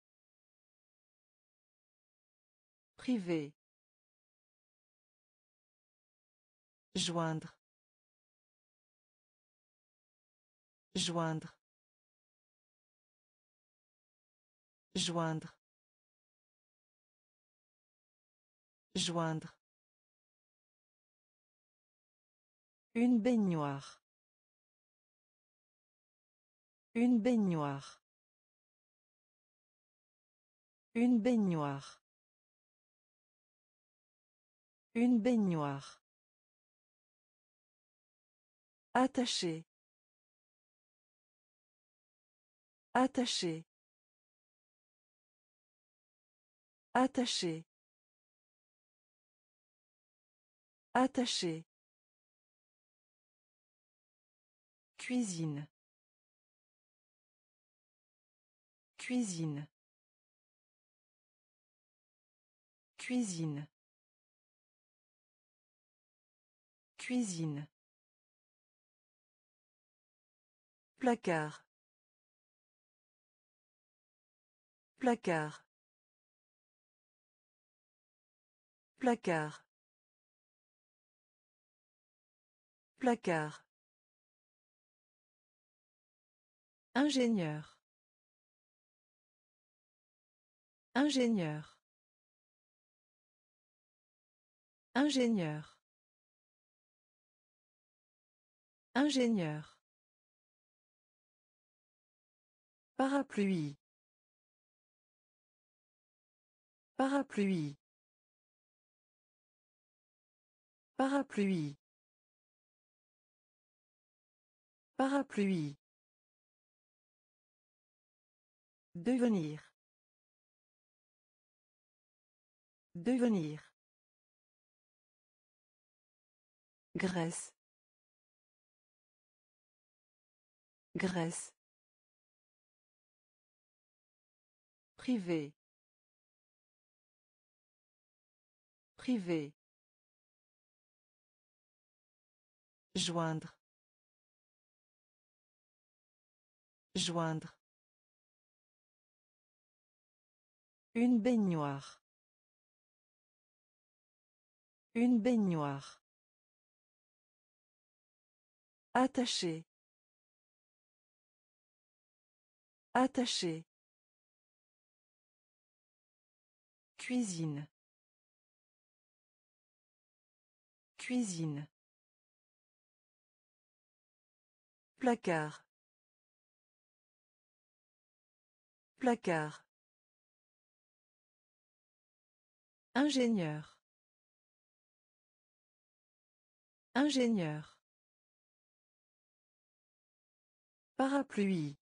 A: Privé. Joindre. Joindre. Joindre. Joindre. Une baignoire. Une baignoire. Une baignoire. Une baignoire. Attaché. Attaché. Attaché. Attaché. Cuisine. Cuisine. Cuisine. Cuisine. Placard. Placard. Placard. Placard. Ingénieur. Ingénieur. Ingénieur. Ingénieur. Parapluie. Parapluie. Parapluie. Parapluie. Devenir. Devenir. Graisse. Graisse. Privé. Privé. Joindre. Joindre. Une baignoire. Une baignoire. Attaché. Attaché. Cuisine. Cuisine. Placard. Placard. Ingénieur. Ingénieur. Parapluie.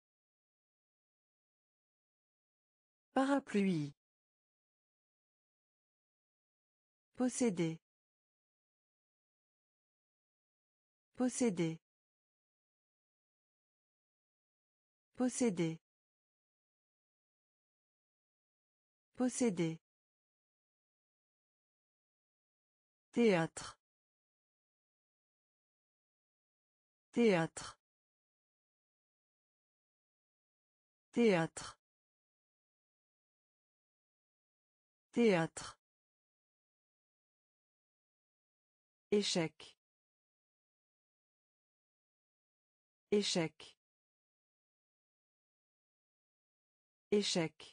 A: Parapluie. Posséder. Posséder. Posséder. Posséder. Théâtre. Théâtre. Théâtre. Théâtre. Échec. Échec. Échec.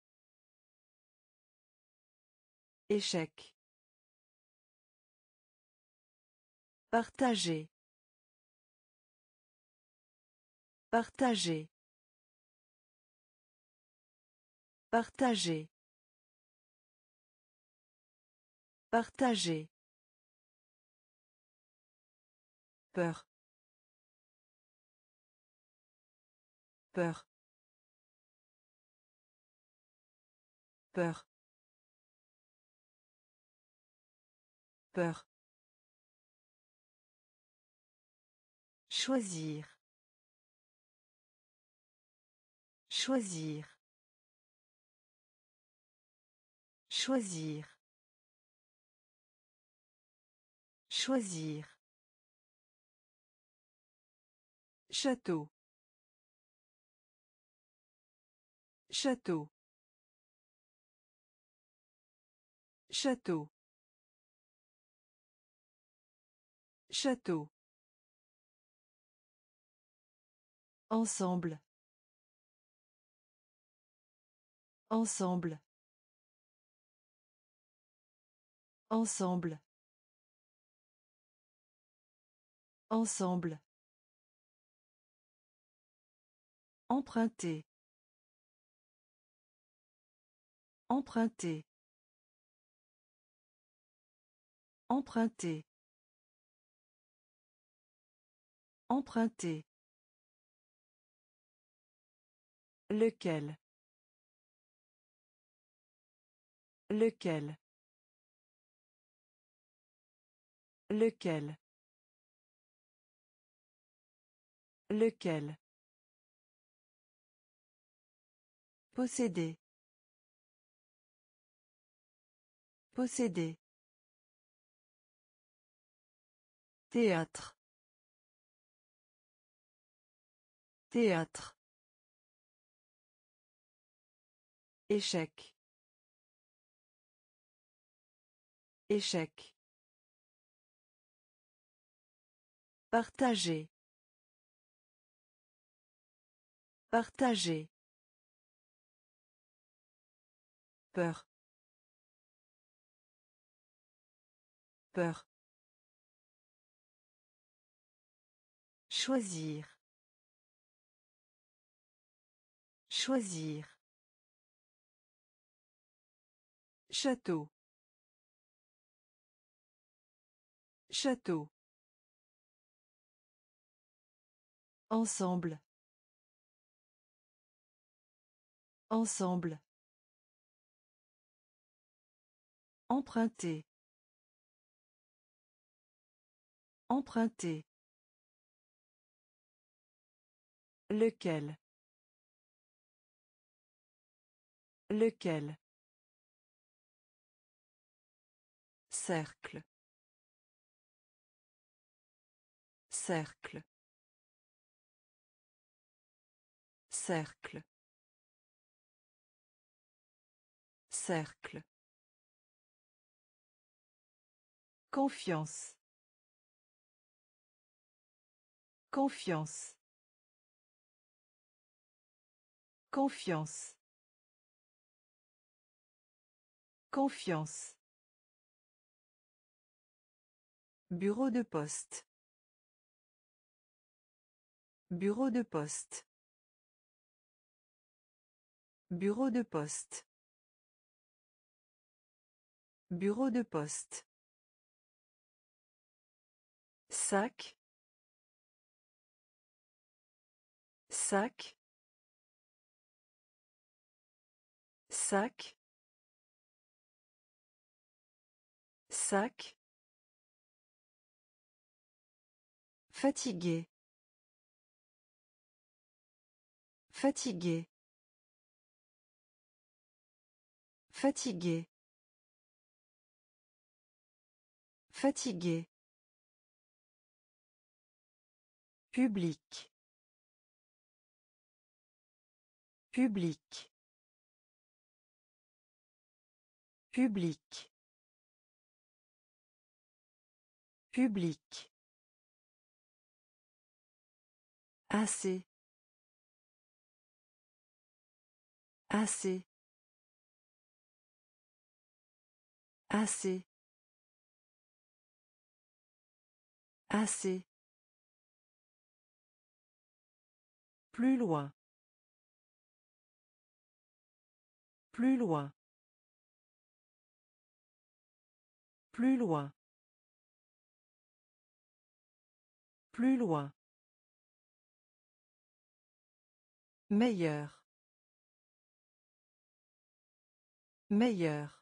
A: Échec. Partager. Partager. Partager. Partager. Peur. Peur. Peur. Peur. Choisir. Choisir. Choisir. Choisir. Château. Château. Château. Château. Ensemble. Ensemble. Ensemble. Ensemble. Emprunter. Emprunter. Emprunter. Emprunter. Lequel. Lequel. Lequel. Lequel. Posséder. Posséder. Théâtre. Théâtre. Échec. Échec. Partager. Partager. Peur. Peur. Choisir. Choisir. Château. Château. Ensemble. Ensemble. Emprunter. Emprunter. Lequel. Lequel. Cercle. Cercle. Cercle. Cercle. Confiance. Confiance. Confiance. Confiance. Bureau de poste. Bureau de poste. Bureau de poste. Bureau de poste. Sac. Sac. Sac. Sac. Fatigué. Fatigué. Fatigué. Fatigué. Public. Public. Public. Public. Assez. Assez. Assez. Assez. Plus loin. Plus loin. Plus loin. Plus loin. Meilleur. Meilleur.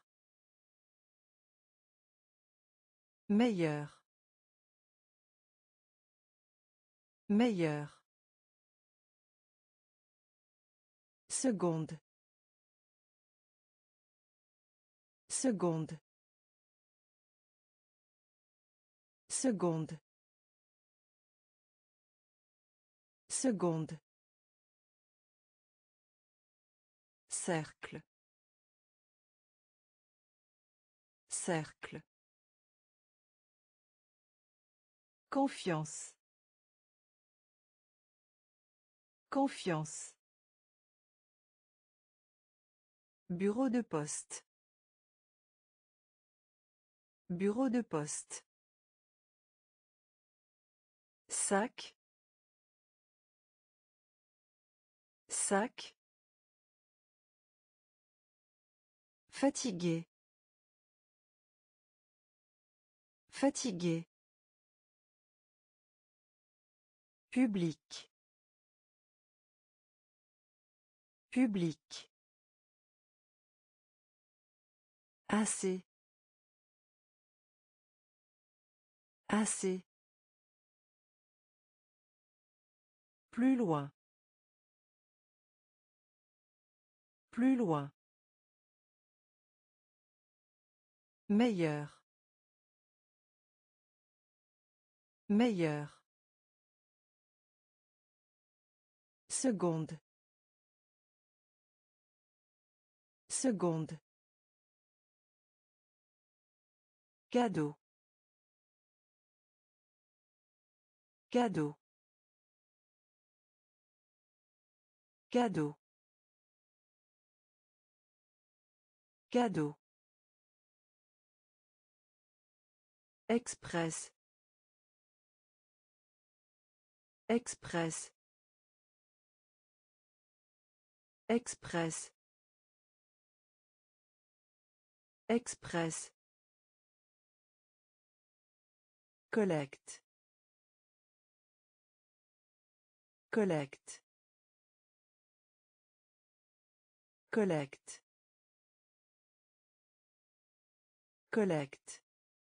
A: Meilleur. Meilleur. Seconde. Seconde. Seconde. Seconde. Cercle. Cercle. Confiance. Confiance. Bureau de poste. Bureau de poste. Sac. Sac. Fatigué. Fatigué. Public. Public. Assez. Assez. Plus loin. Plus loin. Meilleur. Meilleur. Seconde. Seconde. Cadeau. Cadeau. Cadeau. Cadeau. Express. Express. Express. Express. Collecte. Collecte. Collecte. Collecte.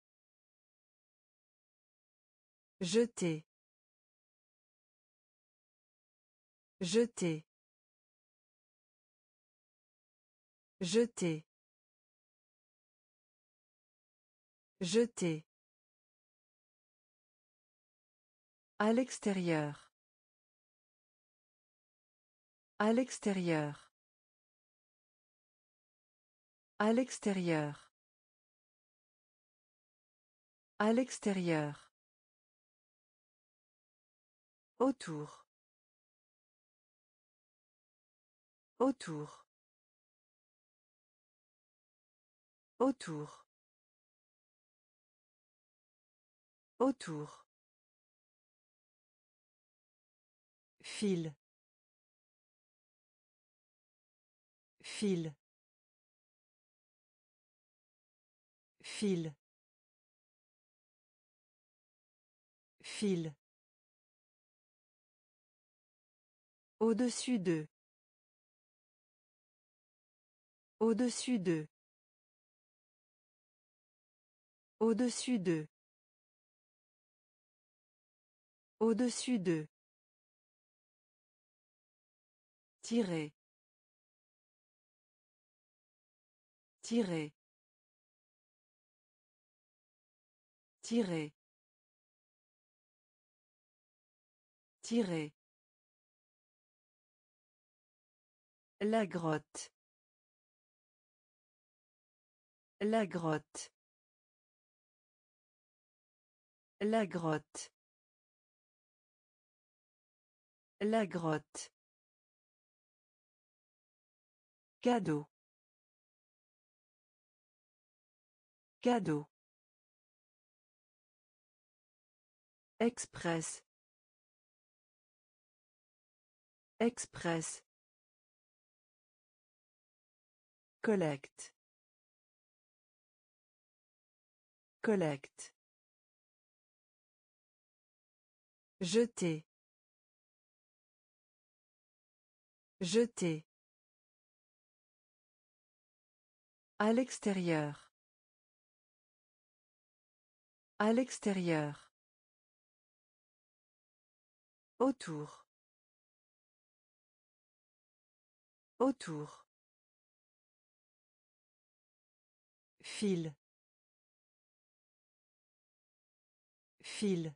A: Jeter. Jeter. Jeter. Jeter. À l'extérieur. À l'extérieur. À l'extérieur. À l'extérieur. Autour. Autour. Autour. Autour. Fil. Fil. Fil. Fil. Au-dessus d'eux. Au-dessus d'eux. Au-dessus de. Au-dessus de. Tirer. Tirer. Tirer. Tirer. La grotte. La grotte. La grotte. La grotte. Cadeau. Cadeau. Express. Express. Collecte. Collecte. Jeter. Jeter. À l'extérieur. À l'extérieur. Autour. Autour. Fil. Fil.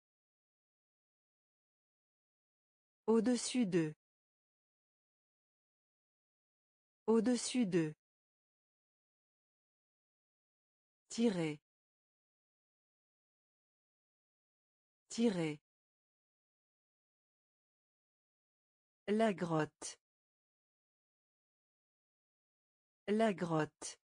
A: Au-dessus de. Au-dessus de. Tirer. Tirer. La grotte. La grotte.